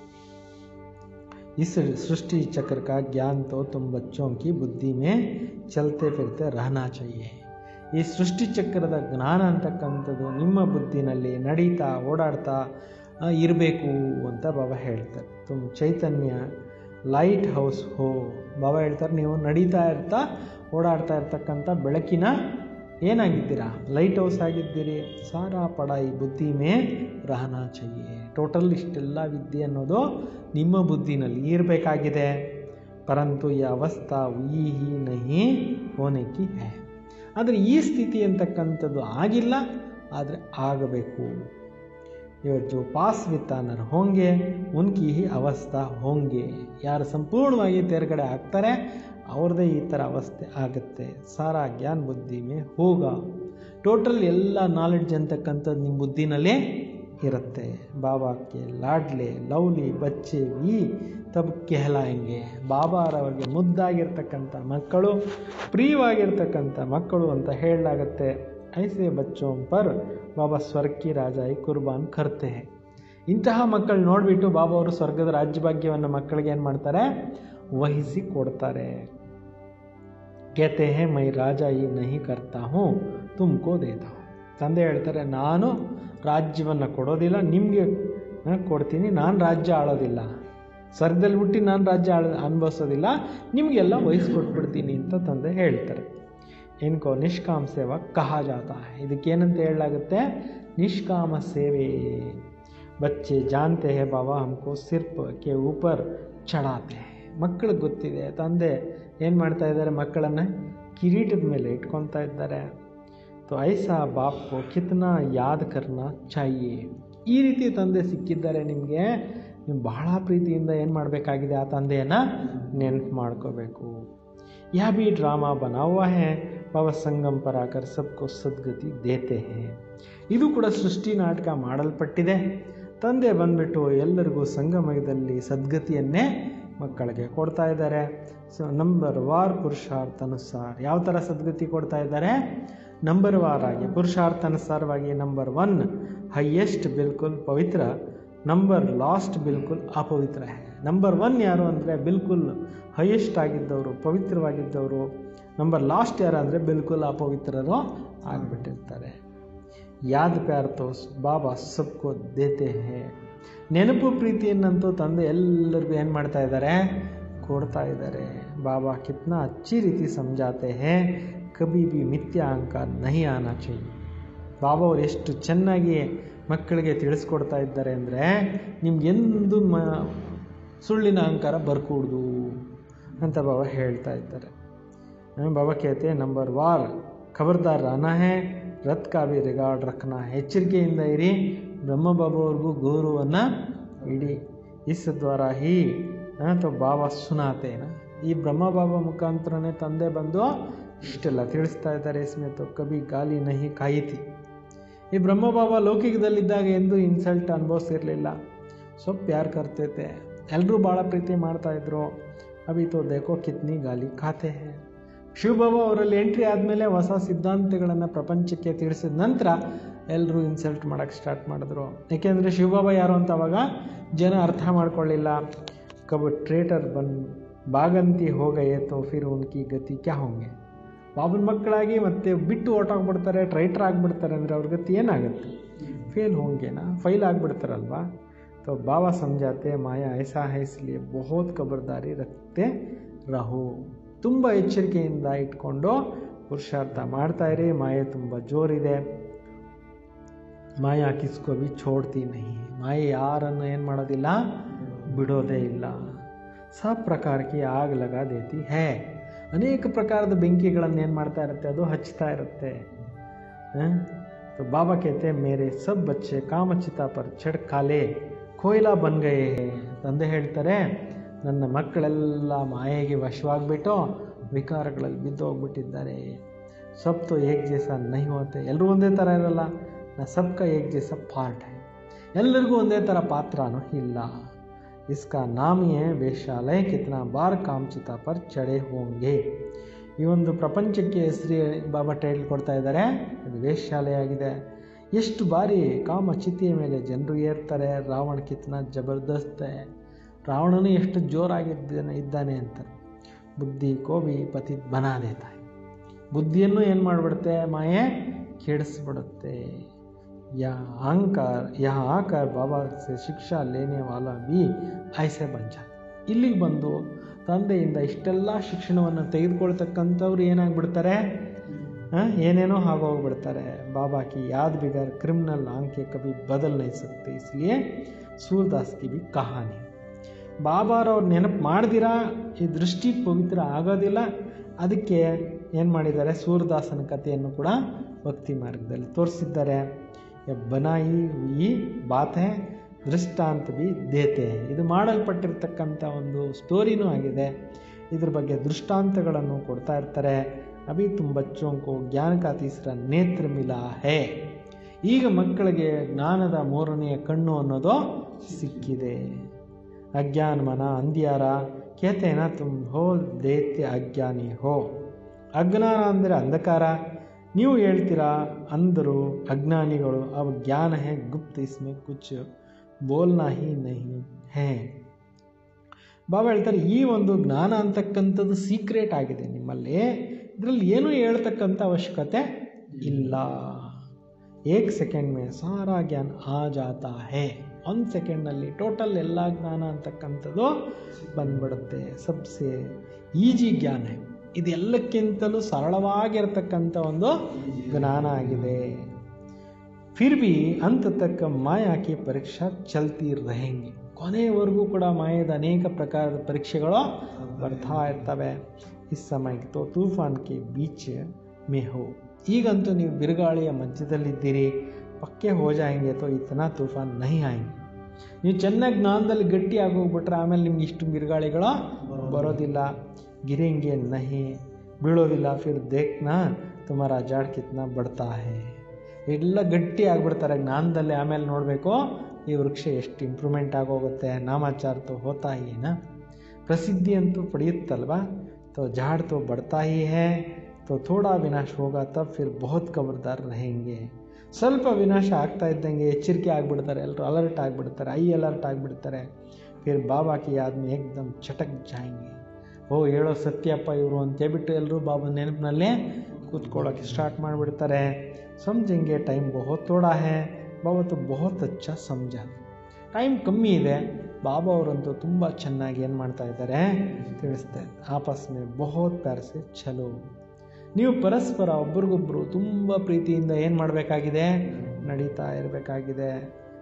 इस सृष्टि चक्र का ज्ञान तो तुम बच्चों की बुद्धि में चलते फिरते रहना चाहिए. ಈ ಸೃಷ್ಟಿ ಚಕ್ರದ ಜ್ಞಾನ ಅಂತಕ್ಕಂಥದ್ದು ನಿಮ್ಮ ಬುದ್ಧಿನಲ್ಲಿ ನಡೀತಾ ಓಡಾಡ್ತಾ ಇರಬೇಕು ಅಂತ ಬಾಬಾ ಹೇಳ್ತಾರೆ. ತುಮ್ ಚೈತನ್ಯ ಲೈಟ್ ಹೌಸ್ ಹೋ. ಬಾಬಾ ಹೇಳ್ತಾರೆ ನೀವು ನಡೀತಾ ಇರ್ತಾ ಓಡಾಡ್ತಾ ಇರ್ತಕ್ಕಂಥ ಬೆಳಕಿನ ಏನಾಗಿದ್ದೀರಾ, ಲೈಟ್ ಹೌಸ್ ಆಗಿದ್ದೀರಿ. ಸಾರಾ ಪಡಾಯಿ ಬುದ್ಧಿ ಮೇ ರಹನಾ ಚಹಿಯೆ. ಟೋಟಲ್ ಇಷ್ಟೆಲ್ಲ ವಿದ್ಯೆ ಅನ್ನೋದು ನಿಮ್ಮ ಬುದ್ಧಿನಲ್ಲಿ ಇರಬೇಕಾಗಿದೆ. ಪರಂತು ಈ ಅವಸ್ಥಾ ಈ ಹಿ ನಹಿ ಹೋನೆ ಕಿ ಹೈ. ಆದರೆ ಈ ಸ್ಥಿತಿ ಅಂತಕ್ಕಂಥದ್ದು ಆಗಿಲ್ಲ, ಆದರೆ ಆಗಬೇಕು. ಇವತ್ತು ಜೋ ಪಾಸ್ ವಿತ್ತಾನರ್ ಹೋಂಗೆ ಉನ್ಕಿ ಹಿ ಅವಸ್ಥಾ ಹೋಂಗೆ. ಯಾರು ಸಂಪೂರ್ಣವಾಗಿ ತೇರ್ಗಡೆ ಆಗ್ತಾರೆ ಅವ್ರದ್ದೇ ಈ ಥರ ಅವಸ್ಥೆ ಆಗುತ್ತೆ. ಸಾರಾ ಜ್ಞಾನ ಬುದ್ಧಿ ಮೇ ಹೋಗ. ಟೋಟಲ್ ಎಲ್ಲ ನಾಲೆಡ್ಜ್ ಅಂತಕ್ಕಂಥದ್ದು ನಿಮ್ಮ ಬುದ್ಧಿನಲ್ಲೇ ಇರುತ್ತೆ. ಬಾಬಾಕ್ಕೆ ಲಾಡ್ಲೆ ಲವ್ಲಿ ಬಚ್ಚೆ ವಿ ತಬ್ ಕೆಹಲಾಯಂಗೆ. ಬಾಬಾರವರಿಗೆ ಮುದ್ದಾಗಿರ್ತಕ್ಕಂಥ ಮಕ್ಕಳು, ಪ್ರಿಯವಾಗಿರ್ತಕ್ಕಂಥ ಮಕ್ಕಳು ಅಂತ ಹೇಳಲಾಗತ್ತೆ. ಐಸೆ ಬಚ್ಚೋಂ ಪರ್ ಬಾಬಾ ಸ್ವರ್ಗಕ್ಕೆ ರಾಜಾಯಿ ಕುರ್ಬಾನ್ ಕರ್ತೆ. ಇಂತಹ ಮಕ್ಕಳು ನೋಡಿಬಿಟ್ಟು ಬಾಬಾ ಅವರು ಸ್ವರ್ಗದ ರಾಜ್ಯಭಾಗ್ಯವನ್ನು ಮಕ್ಕಳಿಗೆ ಏನು ಮಾಡ್ತಾರೆ, ವಹಿಸಿ ಕೊಡ್ತಾರೆ. कहते हैं मैं राजा ही नहीं करता हूँ तुमको देता हूँ. ತಂದೆ ಹೇಳ್ತಾರೆ ನಾನು ರಾಜ್ಯವನ್ನು ಕೊಡೋದಿಲ್ಲ, ನಿಮಗೆ ಕೊಡ್ತೀನಿ. ನಾನು ರಾಜ್ಯ ಆಳೋದಿಲ್ಲ, ಸ್ವರ್ಗದಲ್ಲಿ ಹುಟ್ಟಿ ನಾನು ರಾಜ್ಯ ಅನುಭವಿಸೋದಿಲ್ಲ, ನಿಮಗೆಲ್ಲ ವಹಿಸ್ಕೊಟ್ಬಿಡ್ತೀನಿ ಅಂತ ತಂದೆ ಹೇಳ್ತಾರೆ. ಇನ್ಕೋ ನಿಷ್ಕಾಮ ಸೇವಾ ಕಹಾ ಜಾತಾ ಹೈ. ಇದಕ್ಕೇನಂತ ಹೇಳಲಾಗುತ್ತೆ, ನಿಷ್ಕಾಮ ಸೇವೆ. ಬಚ್ಚೆ ಜಾನ್ತೆ ಹೇ ಬಾಬಾ ಹಮ್ಕೋ ಸಿರ್ಫ್ ಕೆ ಊಪರ್ ಚಢಾತೆ. ಮಕ್ಕಳಿಗೆ ಗೊತ್ತಿದೆ ತಂದೆ ಏನು ಮಾಡ್ತಾ ಇದ್ದಾರೆ, ಮಕ್ಕಳನ್ನು ಕಿರೀಟದ ಮೇಲೆ ಇಟ್ಕೊತಾ ಇದ್ದಾರೆ. ತೋ ಐಸಾ ಬಾಪ್ ಕೋ ಕಿತ್ನಾ ಯಾದ್ ಕರ್ನಾ ಚಾಹಿಯೆ. ಈ ರೀತಿ ತಂದೆ ಸಿಕ್ಕಿದ್ದಾರೆ ನಿಮಗೆ, ನೀವು ಬಹಳ ಪ್ರೀತಿಯಿಂದ ಏನು ಮಾಡಬೇಕಾಗಿದೆ, ಆ ತಂದೆಯನ್ನು ನೆನಪು ಮಾಡ್ಕೋಬೇಕು. ಯಾ ಬಿ ಡ್ರಾಮಾ ಬನಾ ಹುವಾ ಹೈ ಬಾಬಾ ಸಂಗಮ್ ಪರ್ ಆಕರ್ ಸಬ್ಕೋ ಸದ್ಗತಿ ದೇತೆ ಹೈ. ಇದು ಕೂಡ ಸೃಷ್ಟಿ ನಾಟಕ ಮಾಡಲ್ಪಟ್ಟಿದೆ. ತಂದೆ ಬಂದ್ಬಿಟ್ಟು ಎಲ್ಲರಿಗೂ ಸಂಗಮದಲ್ಲಿ ಸದ್ಗತಿಯನ್ನೇ ಮಕ್ಕಳಿಗೆ ಕೊಡ್ತಾ ಇದ್ದಾರೆ. ನಂಬರ್ ವಾರ್ ಪುರುಷಾರ್ಥ ಅನುಸಾರ. ಯಾವ ಥರ ಸದ್ಗತಿ ಕೊಡ್ತಾ ಇದ್ದಾರೆ, ನಂಬರ್ ವಾರ್ ಆಗಿ ಪುರುಷಾರ್ಥ ಅನುಸಾರವಾಗಿ. ನಂಬರ್ 1 ಹೈಯೆಸ್ಟ್ ಬಿಲ್ಕುಲ್ ಪವಿತ್ರ, ನಂಬರ್ ಲಾಸ್ಟ್ ಬಿಲ್ಕುಲ್ ಅಪವಿತ್ರ. ನಂಬರ್ 1 ಯಾರು ಅಂದರೆ ಬಿಲ್ಕುಲ್ ಹೈಯೆಸ್ಟ್ ಆಗಿದ್ದವರು, ಪವಿತ್ರವಾಗಿದ್ದವರು. ನಂಬರ್ ಲಾಸ್ಟ್ ಯಾರು ಅಂದರೆ ಬಿಲ್ಕುಲ್ ಅಪವಿತ್ರರು ಆಗಿಬಿಟ್ಟಿರ್ತಾರೆ. ಯಾದ್ ಪ್ಯಾರ್ ತೋ ಬಾಬಾ ಸಬ್ಕೋ ದೇತೆ ಹೇ. ನೆನಪು ಪ್ರೀತಿಯನ್ನಂತೂ ತಂದೆ ಎಲ್ಲರಿಗೂ ಏನು ಮಾಡ್ತಾ ಇದ್ದಾರೆ, ಕೊಡ್ತಾ ಇದ್ದಾರೆ. ಬಾಬಾ ಕಿತ್ನಾ ಅಚ್ಚಿ ರೀತಿ ಸಮಜಾತೆ ಹೇ ಕಭಿ ಭಿ ಮಿಥ್ಯಾ ಅಹಂಕಾರ ನಹಿ ಆನಾ ಚಾಹಿಯೆ. ಬಾಬಾ ಅವರು ಎಷ್ಟು ಚೆನ್ನಾಗಿ ಮಕ್ಕಳಿಗೆ ತಿಳಿಸ್ಕೊಡ್ತಾ ಇದ್ದಾರೆ ಅಂದರೆ, ನಿಮ್ಗೆಂದು ಸುಳ್ಳಿನ ಅಹಂಕಾರ ಬರ್ಕೂಡ್ದು ಅಂತ ಬಾಬಾ ಹೇಳ್ತಾ ಇದ್ದಾರೆ. ಬಾಬಾ कहते ನಂಬರ್ ವಾರ್ ಖಬರ್ದಾರ್ रहना है, ರತ್ ಕಾ ಭಿ ರಿಗಾರ್ಡ್ ರಖನಾ है. ಎಚ್ಚರಿಕೆಯಿಂದ ಇರಿ, ಬ್ರಹ್ಮಬಾಬಾವ್ರಿಗೂ ಗೌರವವನ್ನು ಇಡಿ. ಇಸ್ ದ್ವಾರ ಹಿ ತೋ ಬಾಬಾ ಸುನಾತೇನ, ಈ ಬ್ರಹ್ಮಬಾಬಾ ಮುಖಾಂತರನೇ ತಂದೆ ಬಂದು ಇಷ್ಟೆಲ್ಲ ತಿಳಿಸ್ತಾ ಇದ್ದಾರೆ. ಇಸ್ಮೆ ತೋ ಕಭಿ ಗಾಲಿ ನಹಿ ಖಾಯಿ ಥಿ. ಈ ಬ್ರಹ್ಮಬಾಬಾ ಲೌಕಿಕದಲ್ಲಿದ್ದಾಗ ಎಂದು ಇನ್ಸಲ್ಟ್ ಅನುಭವಿಸಿರಲಿಲ್ಲ. ಸ್ವಲ್ಪ ಪ್ಯಾರ್ ಕರ್ತೈತೆ, ಎಲ್ಲರೂ ಭಾಳ ಪ್ರೀತಿ ಮಾಡ್ತಾಯಿದ್ರು. ಅಭಿ ತೋ ದೇಖೋ ಕಿತ್ನಿ ಗಾಲಿ ಖಾತೆ ಹೇ. ಶಿವಬಾಬಾ ಅವರಲ್ಲಿ ಎಂಟ್ರಿ ಆದಮೇಲೆ ಹೊಸ ಸಿದ್ಧಾಂತಗಳನ್ನು ಪ್ರಪಂಚಕ್ಕೆ ತಿಳಿಸಿದ ನಂತರ ಎಲ್ಲರೂ ಇನ್ಸಲ್ಟ್ ಮಾಡೋಕ್ಕೆ ಸ್ಟಾರ್ಟ್ ಮಾಡಿದ್ರು. ಏಕೆಂದರೆ ಶಿವಬಾಬಾ ಯಾರು ಅಂತ ಅವಾಗ ಜನ ಅರ್ಥ ಮಾಡ್ಕೊಳ್ಳಿಲ್ಲ. ಕಬ್ ಟ್ರೇಟರ್ ಬಾಗಂತಿ ಹೋಗಯೇ ತೋ ಫಿರ್ ಉನ್ಕಿ ಗತಿ ಕ್ಯಾ ಹೋಂಗೆ. ಬಾಬನ ಮಕ್ಕಳಾಗಿ ಮತ್ತೆ ಬಿಟ್ಟು ಹೊರಟೋಗ್ಬಿಡ್ತಾರೆ, ಟ್ರೈಟರ್ ಆಗಿಬಿಡ್ತಾರೆ ಅಂದರೆ ಅವ್ರ ಗತಿ ಏನಾಗುತ್ತೆ? ಫೇಲ್ ಹೋಂಗೆನಾ, ಫೈಲ್ ಆಗಿಬಿಡ್ತಾರಲ್ವಾ. तो बाबा समझाते माया ऐसा है, इसलिए बहुत खबरदारी रखते रहो. ತುಂಬ ಎಚ್ಚರಿಕೆಯಿಂದ ಇಟ್ಕೊಂಡು ಪುರುಷಾರ್ಥ ಮಾಡ್ತಾ ಇರಿ. ಮಾಯೆ ತುಂಬ ಜೋರಿದೆ. ಮಾಯಾ ಕಿಸ್ಕೋ ಭಿ ಛೋಡ್ತಿ ನಹಿ. ಮಾಯೆ ಯಾರನ್ನು ಏನು ಮಾಡೋದಿಲ್ಲ, ಬಿಡೋದೇ ಇಲ್ಲ. ಸಬ್ ಪ್ರಕಾರಕ್ಕೆ ಆಗ ಲಗಾ ದೇತಿ ಹೇ. ಅನೇಕ ಪ್ರಕಾರದ ಬೆಂಕಿಗಳನ್ನು ಏನು ಮಾಡ್ತಾ ಇರುತ್ತೆ, ಅದು ಹಚ್ತಾ ಇರುತ್ತೆ. तो बाबा कहते मेरे सब बच्चे कामचिता पर चढ़ काले कोयला बन गए. ತಂದೆ ಹೇಳ್ತಾರೆ, ನನ್ನ ಮಕ್ಕಳೆಲ್ಲ ಮಾಯೆಗೆ ವಶವಾಗಿಬಿಟ್ಟು ವಿಕಾರಗಳಲ್ಲಿ ಬಿದ್ದೋಗ್ಬಿಟ್ಟಿದ್ದಾರೆ. ಸಬ್ ತೋ ಏಕ್ ಜೈಸಾ ನಹಿ ಹೋತೆ. ಎಲ್ಲರೂ ಒಂದೇ ಥರ ಇರಲ್ಲ. ನಾ ಸಬ್ಕ ಏಕ್ ಜೈಸಾ ಪಾರ್ಟ್ ಹೈ. ಎಲ್ಲರಿಗೂ ಒಂದೇ ಥರ ಪಾತ್ರನೂ ಇಲ್ಲ. ಇಸ್ಕಾ ನಾಮ್ ಹೇ ವೇಶ್ಯಾಲಯ. ಕಿತ್ನಾ ಬಾರ್ ಕಾಮಚಿತಾ ಪರ್ ಚಡೆ ಹೋಂಗೆ. ಈ ಒಂದು ಪ್ರಪಂಚಕ್ಕೆ ಶ್ರೀ ಬಾಬಾ ಟೈಟಲ್ ಕೊಡ್ತಾ ಇದ್ದಾರೆ, ಇದು ವೇಶ್ಯಾಲಯ ಆಗಿದೆ. ಎಷ್ಟು ಬಾರಿ ಕಾಮಚಿತೆಯ ಮೇಲೆ ಜನರು ಏರ್ತಾರೆ. ರಾವಣ ಕಿತ್ನಾ ಜಬರ್ದಸ್ತ್ ಹೈ. ರಾವಣನು ಎಷ್ಟು ಜೋರಾಗಿದ್ದಾನೆ ಅಂತ. ಬುದ್ಧಿ ಕೋಬಿ ಪತಿ ಬನಾ ದೇತಾ ಹೈ. ಬುದ್ಧಿಯನ್ನು ಏನು ಮಾಡಿಬಿಡುತ್ತೆ, ಮಾಯೆ ಕೆಡಿಸ್ಬಿಡುತ್ತೆ. ಯಹ ಆಕರ್ ಬಾಬಾ ಸೆ ಶಿಕ್ಷಾ ಲೇನೆ ವಾಲಾ ಬಿ ಐಸೆ ಬನ್ ಜಾತೆ. ಇಲ್ಲಿಗೆ ಬಂದು ತಂದೆಯಿಂದ ಇಷ್ಟೆಲ್ಲ ಶಿಕ್ಷಣವನ್ನು ತೆಗೆದುಕೊಳ್ತಕ್ಕಂಥವ್ರು ಏನಾಗ್ಬಿಡ್ತಾರೆ, ಏನೇನೋ ಆಗೋಗ್ಬಿಡ್ತಾರೆ. ಬಾಬಾ ಕಿ ಯಾದ್ ಬಿಗರ್ ಕ್ರಿಮಿನಲ್ ಆಂಕೆ ಕಭಿ ಬದಲ್ ನಹಿ ಸಕ್ತೆ. ಇಸ್ಲಿಯೇ ಸೂರ್ದಾಸ್ ಕಿ ಬಿ ಕಹಾನಿ. ಬಾಬಾರವ್ರು ನೆನಪು ಮಾಡ್ದಿರಾ ಈ ದೃಷ್ಟಿ ಪವಿತ್ರ ಆಗೋದಿಲ್ಲ. ಅದಕ್ಕೆ ಏನು ಮಾಡಿದ್ದಾರೆ, ಸೂರ್ದಾಸನ ಕಥೆಯನ್ನು ಕೂಡ ಭಕ್ತಿ ಮಾರ್ಗದಲ್ಲಿ ತೋರಿಸಿದ್ದಾರೆ. ಬನಾಯಿ ಈ ಬಾತೆ ದೃಷ್ಟಾಂತ ಬಿ ದೇತೆ. ಇದು ಮಾಡಲ್ಪಟ್ಟಿರ್ತಕ್ಕಂಥ ಒಂದು ಸ್ಟೋರಿನೂ ಆಗಿದೆ. ಇದ್ರ ಬಗ್ಗೆ ದೃಷ್ಟಾಂತಗಳನ್ನು ಕೊಡ್ತಾ ಇರ್ತಾರೆ. ಅಭಿ ತುಮ್ ಬಚ್ಚೋಂ ಕೋ ಜ್ಞಾನ ಕಾ ತೀಸರಾ ನೇತ್ರ ಮಿಲಾ ಹೇ. ಈಗ ಮಕ್ಕಳಿಗೆ ಜ್ಞಾನದ ಮೂರನೆಯ ಕಣ್ಣು ಅನ್ನೋದು ಸಿಕ್ಕಿದೆ. ಅಜ್ಞಾನ ಮನ ಅಂಧಿಯಾರ ಕೇತೇನ ತುಮ್ ಹೋ ದೇತ್ಯ ಅಜ್ಞಾನಿ ಹೋ. ಅಜ್ಞಾನ ಅಂದರೆ ಅಂಧಕಾರ, ನೀವು ಹೇಳ್ತೀರಾ ಅಂದರು ಅಜ್ಞಾನಿಗಳು. ಅವ್ ಜ್ಞಾನ ಹೇ ಗುಪ್ತ, ಇಸ್ಮೆ ಕುಚ್ ಬೋಲ್ನಾ ಹಿ ನಹಿ ಹೇ. ಬಾಬಾ ಹೇಳ್ತಾರೆ, ಈ ಒಂದು ಜ್ಞಾನ ಅಂತಕ್ಕಂಥದ್ದು ಸೀಕ್ರೆಟ್ ಆಗಿದೆ ನಿಮ್ಮಲ್ಲಿ. ಇದರಲ್ಲಿ ಏನೂ ಹೇಳ್ತಕ್ಕಂಥ ಅವಶ್ಯಕತೆ ಇಲ್ಲ. ಏಕ್ ಸೆಕೆಂಡ್ ಮೇ ಸಾರಾ ಜ್ಞಾನ ಆ ಜಾತಾ ಹೇ. 1 ಸೆಕೆಂಡ್ನಲ್ಲಿ ಟೋಟಲ್ ಎಲ್ಲ ಜ್ಞಾನ ಅಂತಕ್ಕಂಥದ್ದು ಬಂದ್ಬಿಡುತ್ತೆ. ಸಬ್ಸೆ ಈಜಿ ಜ್ಞಾನ. ಇದೆಲ್ಲಕ್ಕಿಂತಲೂ ಸರಳವಾಗಿರ್ತಕ್ಕಂಥ ಒಂದು ಜ್ಞಾನ ಆಗಿದೆ. ಫಿರ್ ಬಿ ಅಂತ ತಕ್ಕ ಮಾಯಾ ಕಿ ಪರೀಕ್ಷಾ ಚಲ್ತಿ रहेंगे. ಕೊನೆಯವರೆಗೂ ಕೂಡ ಮಾಯದ ಅನೇಕ ಪ್ರಕಾರದ ಪರೀಕ್ಷೆಗಳು ಬರ್ತಾ ಇರ್ತವೆ. ಇಸ್ ಸಮಯ ತೋ ತೂಫಾನ್ ಕೆ ಬೀಚ್ ಮೇ ಹೋ. ಈಗಂತೂ ನೀವು ಬಿರುಗಾಳಿಯ ಮಧ್ಯದಲ್ಲಿದ್ದೀರಿ. ಪಕ್ಕೆ ಹೋ ಜಾಯಂಗೆ ತೋ ಇತನಾ ತೂಫಾನ್ ನಹಿ ಆಯಂಗೆ. ನೀವು ಚೆನ್ನಾಗಿ ಜ್ಞಾನದಲ್ಲಿ ಗಟ್ಟಿ ಆಗೋಗ್ಬಿಟ್ರೆ ಆಮೇಲೆ ನಿಮ್ಗೆ ಇಷ್ಟು ಬಿರುಗಾಳಿಗಳು ಬರೋದಿಲ್ಲ. ಗಿರೆಂಗೆ ನಹಿ, ಬೀಳೋದಿಲ್ಲ. ಫಿರ್ ದೇಖ್ನಾ ತುಮಾರ ಜಾಡ್ ಕಿತ್ನಾ ಬಡ್ತಾ ಹೇ. ಎಲ್ಲ ಗಟ್ಟಿ ಆಗಿಬಿಡ್ತಾರೆ ಜ್ಞಾನದಲ್ಲಿ. ಆಮೇಲೆ ನೋಡಬೇಕು ಈ ವೃಕ್ಷ ಎಷ್ಟು ಇಂಪ್ರೂವ್ಮೆಂಟ್ ಆಗೋಗುತ್ತೆ. ನಾಮಾಚಾರ ತೋ ಹೋತಾ ಹಿ ನಾ, ಪ್ರಸಿದ್ಧಿ ಅಂತೂ ಪಡೆಯುತ್ತಲ್ವಾ. तो झाड़ तो बढ़ता ही है, तो थोड़ा विनाश होगा तब फिर बहुत खबरदार रहेंगे. ಸ್ವಲ್ಪ ವಿನಾಶ ಆಗ್ತಾ ಇದ್ದಂಗೆ ಎಚ್ಚರಿಕೆ ಆಗಿಬಿಡ್ತಾರೆ. ಎಲ್ಲರೂ ಅಲರ್ಟ್ ಆಗಿಬಿಡ್ತಾರೆ, ಅಲರ್ಟ್ ಆಗಿಬಿಡ್ತಾರೆ. ಫಿರ್ ಬಾಬಾ ಕಿ ಯಾದ್ ಮೇ ಏಕ್ದಮ್ ಚಟಕ್ ಜಾಯಂಗೆ. ಓ ಹೇಳೋ ಸತ್ಯಪ್ಪ ಇವರು ಅಂತೇಳ್ಬಿಟ್ಟು ಎಲ್ಲರೂ ಬಾಬಾ ನೆನಪಿನಲ್ಲೇ ಕೂತ್ಕೊಳ್ಳೋಕ್ಕೆ ಸ್ಟಾರ್ಟ್ ಮಾಡಿಬಿಡ್ತಾರೆ. ಸಮझेंगे ಟೈಮ್ ಬಹುತ್ ಥೋಡಾ ಹೇ. ಬಾಬಾ ತೋ ಬಹುತ್ ಅಚ್ಚಾ ಸಮझा. ಟೈಮ್ ಕಮ್ಮಿ ಇದೆ. ಬಾಬಾ ಅವರಂತೂ ತುಂಬ ಚೆನ್ನಾಗಿ ಏನು ಮಾಡ್ತಾ ಇದ್ದಾರೆ ತಿಳಿಸ್ತಾರೆ. ಆಪಸ್ ಮೇ ಬಹುತ್ ಪ್ಯಾರ್ ಸೆ ಚಲೋ. ನೀವು ಪರಸ್ಪರ ಒಬ್ರಿಗೊಬ್ಬರು ತುಂಬ ಪ್ರೀತಿಯಿಂದ ಏನು ಮಾಡಬೇಕಾಗಿದೆ, ನಡೀತಾ ಇರಬೇಕಾಗಿದೆ.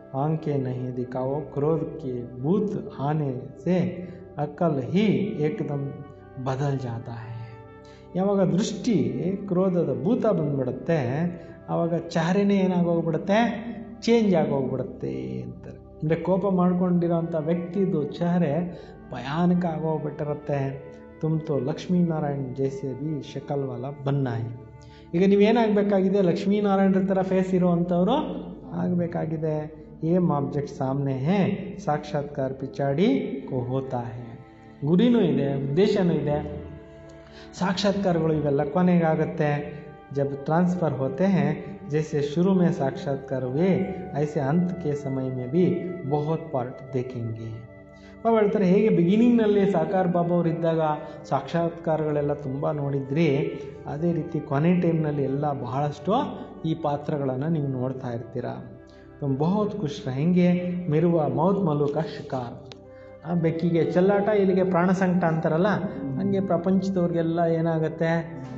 आंखें नहीं दिखाओ, क्रोध के भूत आने से अकल ही एकदम बदल जाता है. ಯಾವಾಗ ದೃಷ್ಟಿ ಕ್ರೋಧದ ಭೂತ ಬಂದ್ಬಿಡುತ್ತೆ ಆವಾಗ ಚಾಹರೆನೇ ಏನಾಗೋಗ್ಬಿಡುತ್ತೆ, ಚೇಂಜ್ ಆಗೋಗ್ಬಿಡುತ್ತೆ ಅಂತಾರೆ. ಅಂದರೆ ಕೋಪ ಮಾಡ್ಕೊಂಡಿರೋಂಥ ವ್ಯಕ್ತಿದು ಚಹರೆ ಭಯಾನಕ ಆಗೋಗ್ಬಿಟ್ಟಿರುತ್ತೆ. ತುಮ್ತೋ ಲಕ್ಷ್ಮೀನಾರಾಯಣ್ ಜೈಸೆ ಬಿ ಶಕಲ್ ವಾಲ ಬನ್ನಾಯಿ. ಈಗ ನೀವೇನಾಗಬೇಕಾಗಿದೆ, ಲಕ್ಷ್ಮೀನಾರಾಯಣರ ಥರ ಫೇಸ್ ಇರೋವಂಥವ್ರು ಆಗಬೇಕಾಗಿದೆ. ಏಮ್ ಆಬ್ಜೆಕ್ಟ್ ಸಾಮ್ನೆ ಹೇ, ಸಾಕ್ಷಾತ್ಕಾರ ಪಿಚಾಡಿ ಕೋ ಹೋತಾ ಹೇ. ಗುರಿನೂ ಇದೆ, ಉದ್ದೇಶನೂ ಇದೆ, ಸಾಕ್ಷಾತ್ಕಾರಗಳು ಇವೆಲ್ಲ ಕೊನೆಗಾಗುತ್ತೆ. जब ट्रांसफ़र होते हैं जैसे शुरू में साक्षात्कार हुए ऐसे अंत के समय में भी बहुत पार्ट देखेंगे. ಬಾಬಾ ಹೇಳ್ತಾರೆ, ಹೇಗೆ ಬಿಗಿನಿಂಗ್ನಲ್ಲಿ ಸಾಕಾರ ಬಾಬಾ ಅವರು ಇದ್ದಾಗ ಸಾಕ್ಷಾತ್ಕಾರಗಳೆಲ್ಲ ತುಂಬ ನೋಡಿದ್ರಿ, ಅದೇ ರೀತಿ ಕೊನೆ ಟೈಮ್ನಲ್ಲಿ ಎಲ್ಲ ಬಹಳಷ್ಟು ಈ ಪಾತ್ರಗಳನ್ನು ನೀವು ನೋಡ್ತಾ ಇರ್ತೀರ. ಬಹುತ್ ಖುಷ್ रहेंगे ಮಿರುವ ಮೌತ್ ಮಲುಕ ಶಿಕಾರ. ಬೆಕ್ಕಿಗೆ ಚೆಲ್ಲಾಟ, ಇಲ್ಲಿಗೆ ಪ್ರಾಣ ಸಂಕಟ ಅಂತಾರಲ್ಲ, ಹಂಗೆ ಪ್ರಪಂಚದವ್ರಿಗೆಲ್ಲ ಏನಾಗುತ್ತೆ,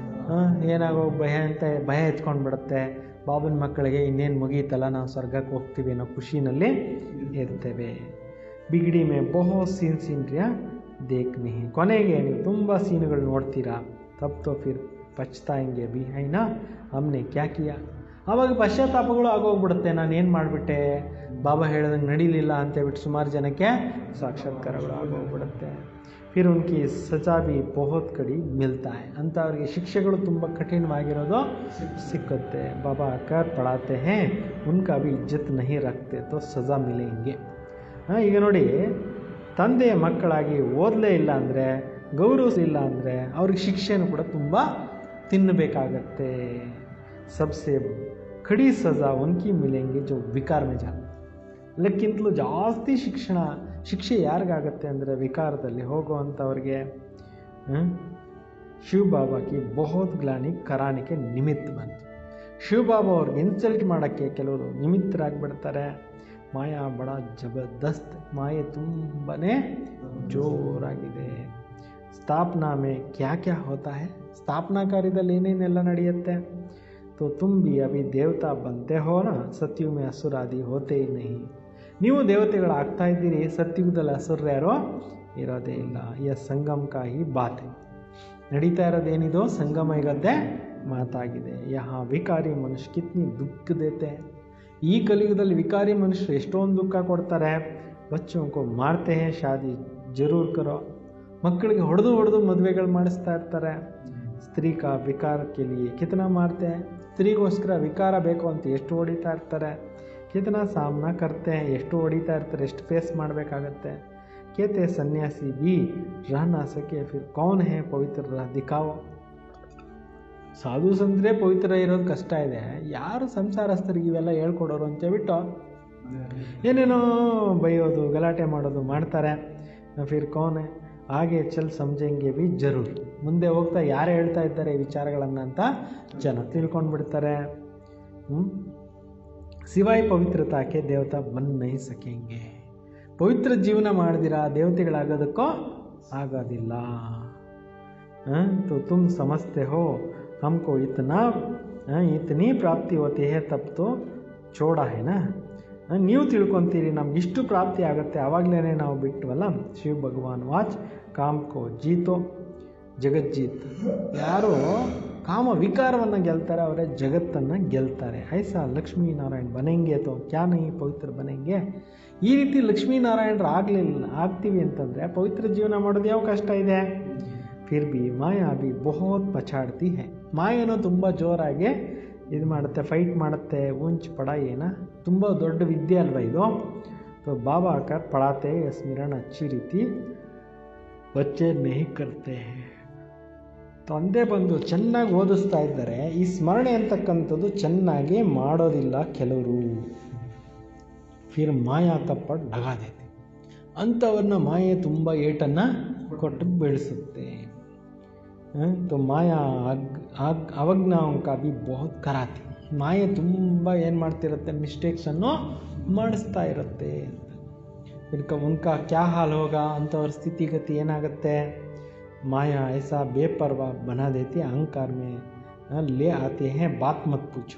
ಭಯ ಎತ್ಕೊಂಡು ಬಿಡುತ್ತೆ. ಬಾಬನ ಮಕ್ಕಳಿಗೆ ಇನ್ನೇನು ಮುಗೀತಲ್ಲ, ನಾವು ಸ್ವರ್ಗಕ್ಕೆ ಹೋಗ್ತೀವಿ ಅನ್ನೋ ಖುಷಿನಲ್ಲಿ ಇರ್ತೇವೆ. ಬಿಗಡಿ ಮೇ ಬಹುತ್ ಸೀನ್ರಿಯ ದೇಖ್ನೆ, ಕೊನೆಗೆ ನೀವು ತುಂಬ ಸೀನ್ಗಳು ನೋಡ್ತೀರಾ. ತಬ್ ತೋ ಫಿರ್ ಪಚ್ತಾಯಂಗೆ ಬಿ ಹೈನಾ ಹಮ್ನೆ ಕ್ಯಾ ಕಿಯಾ. ಆವಾಗ ಪಶ್ಚಾತ್ತಾಪಗಳು ಆಗೋಗ್ಬಿಡುತ್ತೆ, ನಾನು ಏನು ಮಾಡಿಬಿಟ್ಟೆ, ಬಾಬಾ ಹೇಳ್ದಂಗೆ ನಡೀಲಿಲ್ಲ ಅಂತೇಳ್ಬಿಟ್ಟು ಸುಮಾರು ಜನಕ್ಕೆ ಸಾಕ್ಷಾತ್ಕಾರಗಳು ಆಗೋಗ್ಬಿಡುತ್ತೆ. फिर उनकी सजा भी बहुत कड़ी मिलता है. ಅಂಥವ್ರಿಗೆ ಶಿಕ್ಷೆಗಳು ತುಂಬ ಕಠಿಣವಾಗಿರೋದು ಸಿಕ್ಕುತ್ತೆ. ಬಾಬಾ ಆಕರ್ ಪढ़ाते हैं उनका भी इज्जत नहीं रखते तो सज़ा मिलेंगे. ಈಗ ನೋಡಿ, ತಂದೆ ಮಕ್ಕಳಾಗಿ ಓದಲೇ ಇಲ್ಲ ಅಂದರೆ, ಗೌರವಿಸಲಿಲ್ಲ ಅಂದರೆ ಅವ್ರಿಗೆ ಶಿಕ್ಷೆನೂ ಕೂಡ ತುಂಬ ತಿನ್ನಬೇಕಾಗತ್ತೆ. सबसे कड़ी सज़ा उनकी मिलेंगे जो विकार में जाते. ಎಲ್ಲಕ್ಕಿಂತಲೂ ಜಾಸ್ತಿ ಶಿಕ್ಷೆ ಯಾರಿಗಾಗತ್ತೆ ಅಂದರೆ ವಿಕಾರದಲ್ಲಿ ಹೋಗುವಂಥವ್ರಿಗೆ. ಶಿವ ಬಾಬಾಗೆ ಬಹುತ್ ಗ್ಲಾನಿ ಕರಾಣಿಕೆ ನಿಮಿತ್ತ ಬಂತು. ಶಿವ ಬಾಬಾ ಅವ್ರಿಗೆ ಇನ್ಸಲ್ಟ್ ಮಾಡೋಕ್ಕೆ ಕೆಲವರು ನಿಮಿತ್ತರಾಗಿಬಿಡ್ತಾರೆ. ಮಾಯಾ ಬಡ ಜಬರ್ದಸ್ತ್, ಮಾಯೆ ತುಂಬಾ ಜೋರಾಗಿದೆ. ಸ್ಥಾಪನಾ ಮೇ ಕ್ಯಾ ಕ್ಯಾ ಹೋತಾ ಹೈ, ಸ್ಥಾಪನಾ ಕಾರ್ಯದಲ್ಲಿ ಏನೇನೆಲ್ಲ ನಡೆಯುತ್ತೆ. तो तुम भी अभी देवता बनते हो ना, सत्युग में असुर आदि होते ही नहीं. ನೀವು ದೇವತೆಗಳಾಗ್ತಾ ಇದ್ದೀರಿ, ಸತ್ಯುಗದಲ್ಲಿ ಅಸುರ್ಯಾರೋ ಇರೋದೇ ಇಲ್ಲ. ಈ ಸಂಗಮ ಕಾ ಹಿ ಬಾತ್ ಹೈ. ನಡೀತಾ ಇರೋದೇನಿದು ಸಂಗಮ ಯುಗದ್ದೇ ಮಾತಾಗಿದೆ. ಯಹಾ ವಿಕಾರಿ ಮನುಷ್ಯ ಕಿತ್ನಿ ದುಃಖ ದೇತೆ. ಈ ಕಲಿಯುಗದಲ್ಲಿ ವಿಕಾರಿ ಮನುಷ್ಯರು ಎಷ್ಟೊಂದು ದುಃಖ ಕೊಡ್ತಾರೆ. ಬಚ್ಚೋं को ಮಾರ್ತೆ ಹೇ, ಶಾದಿ ಜರೂರ್ ಕರೋ. ಮಕ್ಕಳಿಗೆ ಹೊಡೆದು ಮದುವೆಗಳು ಮಾಡಿಸ್ತಾ ಇರ್ತಾರೆ. ಸ್ತ್ರೀ ಕಾ ವಿಕಾರ ಕೆ ಲಿಯೆ ಕಿತನಾ ಮಾರ್ತೆ. ಸ್ತ್ರೀಗೋಸ್ಕರ ವಿಕಾರ ಬೇಕು ಅಂತ ಎಷ್ಟು ಹೊಡಿತಾ ಇರ್ತಾರೆ. ಕಿತನಾ ಸಾಮ್ನಾ ಕರ್ತೆ, ಎಷ್ಟು ಹೊಡಿತಾ ಇರ್ತಾರೆ, ಎಷ್ಟು ಫೇಸ್ ಮಾಡಬೇಕಾಗತ್ತೆ. ಕೇತೆ ಸನ್ಯಾಸಿ ಬಿ ರಹನಾ ಸಕೆ ಫಿರ್ ಕೌನ್ ಹೇ ಪವಿತ್ರ ರಹ ದಿಖಾವೋ. ಸಾಧು ಸಂತರೇ ಪವಿತ್ರ ಇರೋದು ಕಷ್ಟ ಇದೆ, ಯಾರು ಸಂಸಾರಸ್ಥರಿಗೆ ಇವೆಲ್ಲ ಹೇಳ್ಕೊಡೋರು ಅಂತೇಳ್ಬಿಟ್ಟು ಏನೇನೋ ಬೈಯೋದು ಗಲಾಟೆ ಮಾಡೋದು ಮಾಡ್ತಾರೆ. ಫಿರ್ ಕೌನ್ ಹಾಗೆ ಚಲ್ ಸಮझेंगे भी ಜರೂರ್. ಮುಂದೆ ಹೋಗ್ತಾ ಯಾರು ಹೇಳ್ತಾ ಇದ್ದಾರೆ ಈ ವಿಚಾರಗಳನ್ನು ಅಂತ ಜನ ತಿಳ್ಕೊಂಡು ಬಿಡ್ತಾರೆ. ಸಿವಾಯ್ ಪವಿತ್ರತಾಕೆ ದೇವತಾ ಬನ್ ನಹಿ ಸಕೆಂಗೆ. ಪವಿತ್ರ ಜೀವನ ಮಾಡಿದಿರಾ ದೇವತೆಗಳಾಗೋದಕ್ಕೋ ಆಗೋದಿಲ್ಲ. तो तुम समझते हो हमको इतनी प्राप्ति होती है तब तो छोड़ा है ना. ನೀವು ತಿಳ್ಕೊತೀರಿ ನಮಗಿಷ್ಟು ಪ್ರಾಪ್ತಿ ಆಗುತ್ತೆ, ಆವಾಗಲೇ ನಾವು ಬಿಟ್ವಲ್ಲ. ಶಿವ ಭಗವಾನ್ ವಾಚ್ ಕಾಮ್ಕೋ ಜೀತೋ ಜಗಜ್ಜೀತ್. ಯಾರು ಕಾಮ ವಿಕಾರವನ್ನು ಗೆಲ್ತಾರೆ ಅವರೇ ಜಗತ್ತನ್ನು ಗೆಲ್ತಾರೆ. ಐಸಾ ಲಕ್ಷ್ಮೀನಾರಾಯಣ ಬನೆಂಗೆ ತೋ ಕ್ಯಾ ನಹಿ ಪವಿತ್ರ ಬನೆಂಗೆ. ಈ ರೀತಿ ಲಕ್ಷ್ಮೀನಾರಾಯಣರು ಆಗ್ತೀವಿ ಅಂತಂದರೆ ಪವಿತ್ರ ಜೀವನ ಮಾಡೋದು ಯಾವ ಕಷ್ಟ ಇದೆ. ಫಿರ್ ಬಿ ಮಾಯಾ ಬಿ ಬಹುತ್ ಪಛಾಡ್ತಿ ಹೈ. ಮಾಯೇನೋ ತುಂಬ ಜೋರಾಗಿ ಇದು ಮಾಡುತ್ತೆ, ಫೈಟ್ ಮಾಡುತ್ತೆ. ಊಂಚ್ ಪಡಾಯಿನ ತುಂಬ ದೊಡ್ಡ ವಿದ್ಯೆ ಅಲ್ವ ಇದು. तो बाबा आकर पढ़ाते हैं स्मरण अच्छी रीति बच्चे नहीं करते हैं. ತಂದೆ ಬಂದು ಚೆನ್ನಾಗಿ ಓದಿಸ್ತಾ ಇದ್ದಾರೆ, ಈ ಸ್ಮರಣೆ ಅಂತಕ್ಕಂಥದ್ದು ಚೆನ್ನಾಗಿ ಮಾಡೋದಿಲ್ಲ ಕೆಲವರು. ಫಿರ್ ಮಾಯಾ ತಪ್ಪಟ್ಟು ಡಗಾದೇತೆ. ಅಂಥವ್ರನ್ನ ಮಾಯೆ ತುಂಬ ಏಟನ್ನು ಕೊಟ್ಟು ಬೆಳೆಸುತ್ತೆ. तो ಮಾಯಾ ಅವಜ್ಞಾओं का भी बहुत कराती. ಮಾಯೆ ತುಂಬ ಏನು ಮಾಡ್ತಿರುತ್ತೆ, ಮಿಸ್ಟೇಕ್ಸನ್ನು ಮಾಡಿಸ್ತಾ ಇರುತ್ತೆ. ಉನ್ಕಾ ಕ್ಯಾ ಹಾಲ್ ಹೋಗಾ, ಅಂಥವ್ರ ಸ್ಥಿತಿಗತಿ ಏನಾಗುತ್ತೆ. ಮಾಯಾ ಐಸಾ ಬೇಪರ್ವಾ ಬನಾ ದೇತಿ, ಅಹಂಕಾರ ಮೇ ಲೇ ಆತೆ ಹೇ ಬಾತ್ ಮತ್ ಪೂಛೋ.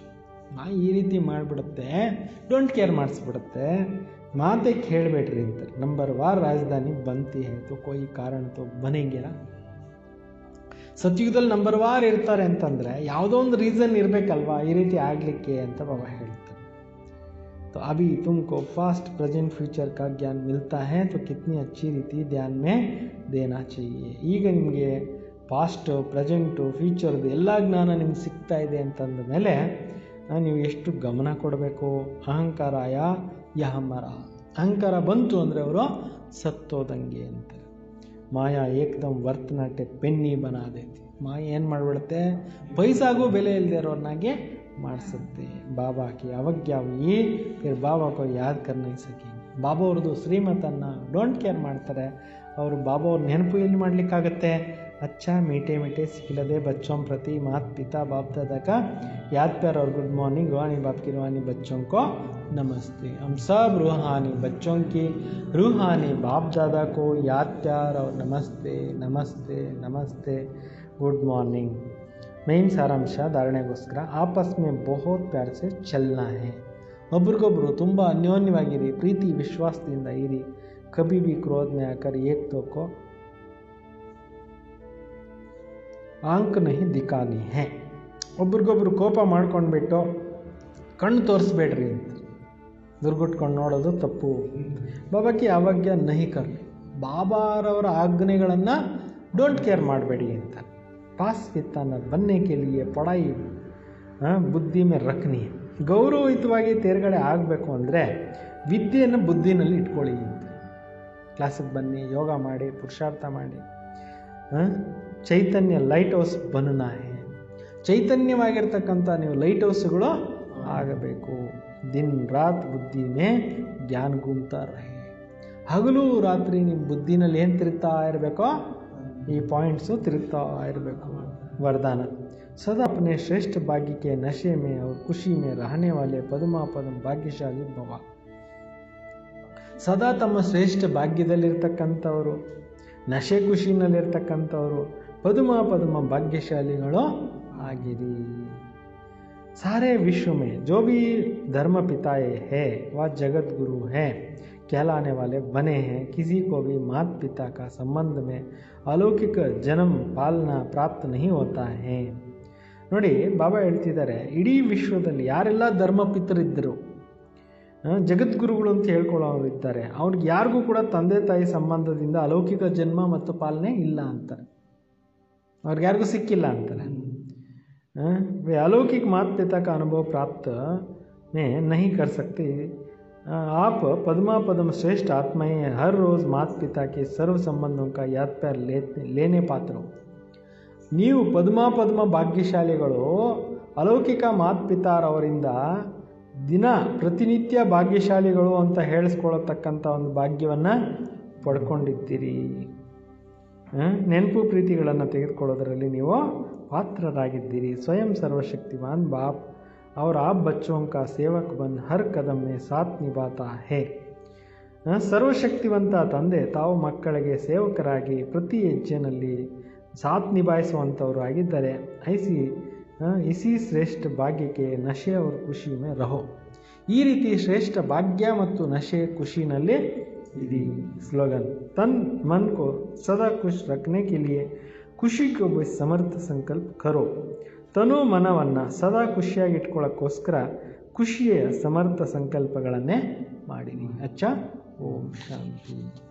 ಈ ರೀತಿ ಮಾಡಿಬಿಡುತ್ತೆ, ಡೋಂಟ್ ಕೇರ್ ಮಾಡಿಸ್ಬಿಡುತ್ತೆ, ಮಾತೆ ಕೇಳಬೇಡ್ರಿ ಅಂತಾರೆ. ನಂಬರ್ ವಾರ್ ರಾಜಧಾನಿ ಬಂತಿ ಆಯಿತು, ಕೋಯಿ ಕಾರಣ ತೋ ಬನೆಂಗಿರ. ಸತ್ಯುಗದಲ್ಲಿ ನಂಬರ್ ವಾರ್ ಇರ್ತಾರೆ ಅಂತಂದರೆ ಯಾವುದೋ ಒಂದು ರೀಸನ್ ಇರಬೇಕಲ್ವಾ ಈ ರೀತಿ ಆಗಲಿಕ್ಕೆ ಅಂತ ಬಾಬಾ ಹೇಳ್ತಾರೆ. तो अभी तुमको फास्ट प्रेजेंट फ्यूचर का ज्ञान मिलता है तो कितनी अच्छी रीति ध्यान में देना चाहिए. ಈಗ ನಿಮಗೆ ಪಾಸ್ಟು ಪ್ರೆಸೆಂಟು ಫ್ಯೂಚರ್ದು ಎಲ್ಲ ಜ್ಞಾನ ನಿಮ್ಗೆ ಸಿಗ್ತಾ ಇದೆ ಅಂತಂದ ಮೇಲೆ ನೀವು ಎಷ್ಟು ಗಮನ ಕೊಡಬೇಕು. ಅಹಂಕಾರಾಯ ಯಹಮರ, ಅಹಂಕಾರ ಬಂತು ಅಂದರೆ ಅವರು ಸತ್ತೋದಂಗೆ ಅಂತಾರೆ. ಮಾಯಾ ಏಕದಮ್ ವರ್ತನಾಟ್ಯ ಪೆನ್ನಿ ಬನಾದೈತಿ. ಮಾಯಾ ಏನು ಮಾಡಿಬಿಡುತ್ತೆ, ಪೈಸಾಗೂ ಬೆಲೆ ಇಲ್ಲದೆ ಇರೋರ್ನಾಗೆ ಮಾಡಿಸುತ್ತೆ. ಬಾಬಾ ಕಿ ಅವಜ್ಞಾ ಹುಯಿ ಫಿರ್ ಬಾಬಾ ಕೋ ಯಾದ್ ಕರ್ ನಹೀ ಸಕಿ. ಬಾಬಾ ಅವ್ರದ್ದು ಶ್ರೀಮತನ್ನು ಡೋಂಟ್ ಕೇರ್ ಮಾಡ್ತಾರೆ. ಅವರು ಬಾಬಾ ಅವ್ರ ನೆನಪು ಎಲ್ಲಿ ಮಾಡಲಿಕ್ಕಾಗತ್ತೆ. अच्छा मीठे मीठे सिखिलदे बच्चों प्रति माता पिता बाप दादा का याद प्यार और गुड मॉर्निंग. रूहानी बाप की रूहानी बच्चों को नमस्ते. हम सब रूहानी बच्चों की रूहानी बाप दादा को याद प्यार और नमस्ते नमस्ते नमस्ते गुड मॉर्निंग. मेन सारांश धारणೆಗೋಸ್ಕರ आपस में बहुत प्यार से चलना है. ಒಬ್ರಿಗೊಬ್ರು ತುಂಬ ಅನ್ಯೋನ್ಯವಾಗಿರಿ, ಪ್ರೀತಿ ವಿಶ್ವಾಸದಿಂದ ಇರಿ. कभी भी क्रोध में आकर एक दो को ಆಂಕ್ ನಹಿ ದಿಖಾನಿ ಹೇ. ಒಬ್ರಿಗೊಬ್ರು ಕೋಪ ಮಾಡ್ಕೊಂಡ್ಬಿಟ್ಟು ಕಣ್ಣು ತೋರಿಸ್ಬೇಡ್ರಿ ಅಂತ, ದುರ್ಗುಟ್ಕೊಂಡು ನೋಡೋದು ತಪ್ಪು. ಬಾಬಾಕ್ಕೆ ಅವಜ್ಞಾ ನಹಿ ಕರ್ಲಿ, ಬಾಬಾರವರ ಆಜ್ಞೆಗಳನ್ನು ಡೋಂಟ್ ಕೇರ್ ಮಾಡಬೇಡಿ ಅಂತ. ಪಾಸ್ ವಿತ್ತಾನ ಬನ್ನೆ ಕೇಳಿಯೇ ಪಡಾಯಿ ಬುದ್ಧಿ ಮೇ ರಖನಿ. ಗೌರವಯುತವಾಗಿ ತೇರ್ಗಡೆ ಆಗಬೇಕು ಅಂದರೆ ವಿದ್ಯೆಯನ್ನು ಬುದ್ಧಿನಲ್ಲಿ ಇಟ್ಕೊಳ್ಳಿ ಅಂತ. ಕ್ಲಾಸಿಗೆ ಬನ್ನಿ, ಯೋಗ ಮಾಡಿ, ಪುರುಷಾರ್ಥ ಮಾಡಿ. ಚೈತನ್ಯ ಲೈಟ್ ಹೌಸ್ ಬನ್ನ ಹೇ. ಚೈತನ್ಯವಾಗಿರ್ತಕ್ಕಂಥ ನೀವು ಲೈಟ್ ಹೌಸ್ಗಳು ಆಗಬೇಕು. ದಿನ ರಾತ್ ಬುದ್ಧಿ ಮೇ ಜ್ಞಾನ ಗುಮ್ತಾ ರಹೆ. ಹಗಲು ರಾತ್ರಿ ನಿಮ್ಮ ಬುದ್ಧಿನಲ್ಲಿ ಏನು ತಿರುಗ್ತಾ ಇರಬೇಕೋ ಈ ಪಾಯಿಂಟ್ಸು ತಿರುಗ್ತಾ ಇರಬೇಕು. वरदान सदा अपने श्रेष्ठ भाग्य के नशे में और खुशी में रहने वाले पद्मा पद्म भाग्यशाली भव. ಸದಾ ತಮ್ಮ ಶ್ರೇಷ್ಠ ಭಾಗ್ಯದಲ್ಲಿರ್ತಕ್ಕಂಥವರು, ನಶೆ ಖುಷಿನಲ್ಲಿರ್ತಕ್ಕಂಥವರು, ಪದ್ಮ ಪದ್ಮ ಭಾಗ್ಯಶಾಲಿಗಳು ಆಗಿರಿ. सारे विश्व में जो भी धर्म पिताए है वह जगत गुरु है कहलाने वाले बने हैं. किसी को भी माता पिता का संबंध में अलौकिक जन्म पालना प्राप्त नहीं होता है. ನೋಡಿ, ಬಾಬಾ ಹೇಳ್ತಿದ್ದಾರೆ, ಇಡೀ ವಿಶ್ವದಲ್ಲಿ ಯಾರೆಲ್ಲ ಧರ್ಮಪಿತರಿದ್ದರು, ಜಗದ್ಗುರುಗಳು ಅಂತ ಹೇಳ್ಕೊಳ್ಳೋರು ಇದ್ದಾರೆ, ಅವ್ರಿಗೆ ಯಾರಿಗೂ ಕೂಡ ತಂದೆ ತಾಯಿ ಸಂಬಂಧದಿಂದ ಅಲೌಕಿಕ ಜನ್ಮ ಮತ್ತು ಪಾಲನೆ ಇಲ್ಲ ಅಂತಾರೆ. ಅವ್ರಿಗೆ ಯಾರಿಗೂ ಸಿಕ್ಕಿಲ್ಲ ಅಂತಾರೆ. वे अलौकिक माता पिता का अनुभव प्राप्त में नहीं कर सकते. आप पद्मा पद्म श्रेष्ठ आत्माएं हर रोज़ माता पिता के सर्व संबंधों का याद प्यार लेने पात्र हो. ನೀವು ಪದ್ಮ ಪದ್ಮ ಭಾಗ್ಯಶಾಲಿಗಳು, ಅಲೌಕಿಕ ಮಾತಾ ಪಿತಾರವರಿಂದ ದಿನ ಪ್ರತಿನಿತ್ಯ ಭಾಗ್ಯಶಾಲಿಗಳು ಅಂತ ಹೇಳಿಸ್ಕೊಳ್ಳತಕ್ಕಂಥ ಒಂದು ಭಾಗ್ಯವನ್ನು ಪಡ್ಕೊಂಡಿದ್ದೀರಿ. ನೆನಪು ಪ್ರೀತಿಗಳನ್ನು ತೆಗೆದುಕೊಳ್ಳೋದರಲ್ಲಿ ನೀವು पात्ररागिद्दीरी. स्वयं सर्वशक्तिमान बाप और आप बच्चों का सेवक बन हर कदम में साथ निभाता है. ಸರ್ವಶಕ್ತಿವಂತ ತಂದೆ ತಾವು ಮಕ್ಕಳಿಗೆ ಸೇವಕರಾಗಿ ಪ್ರತಿ ಹೆಜ್ಜೆನಲ್ಲಿ ಸಾಥ್ ನಿಭಾಯಿಸುವಂಥವರು ಆಗಿದ್ದಾರೆ. ಇಸಿ ಶ್ರೇಷ್ಠ ಭಾಗ್ಯಕ್ಕೆ ನಶೆ और ಖುಷಿ में रहो. ಈ ರೀತಿ ಶ್ರೇಷ್ಠ ಭಾಗ್ಯ ಮತ್ತು ನಶೆ ಖುಷಿನಲ್ಲಿ ಇರಿ. ಸ್ಲೋಗನ್ तन मन को सदा खुश रखने के लिए ಖುಷಿ को ಸಮರ್ಥ ಸಂಕಲ್ಪ ಕರೋ. ತನು ಮನವನ್ನು ಸದಾ ಖುಷಿಯಾಗಿ ಇಟ್ಕೊಳ್ಳೋಕ್ಕೋಸ್ಕರ ಖುಷಿಯ ಸಮರ್ಥ ಸಂಕಲ್ಪಗಳನ್ನೇ ಮಾಡಿರಿ. ಅಚ್ಚಾ, ಓಂ ಶಾಂತಿ.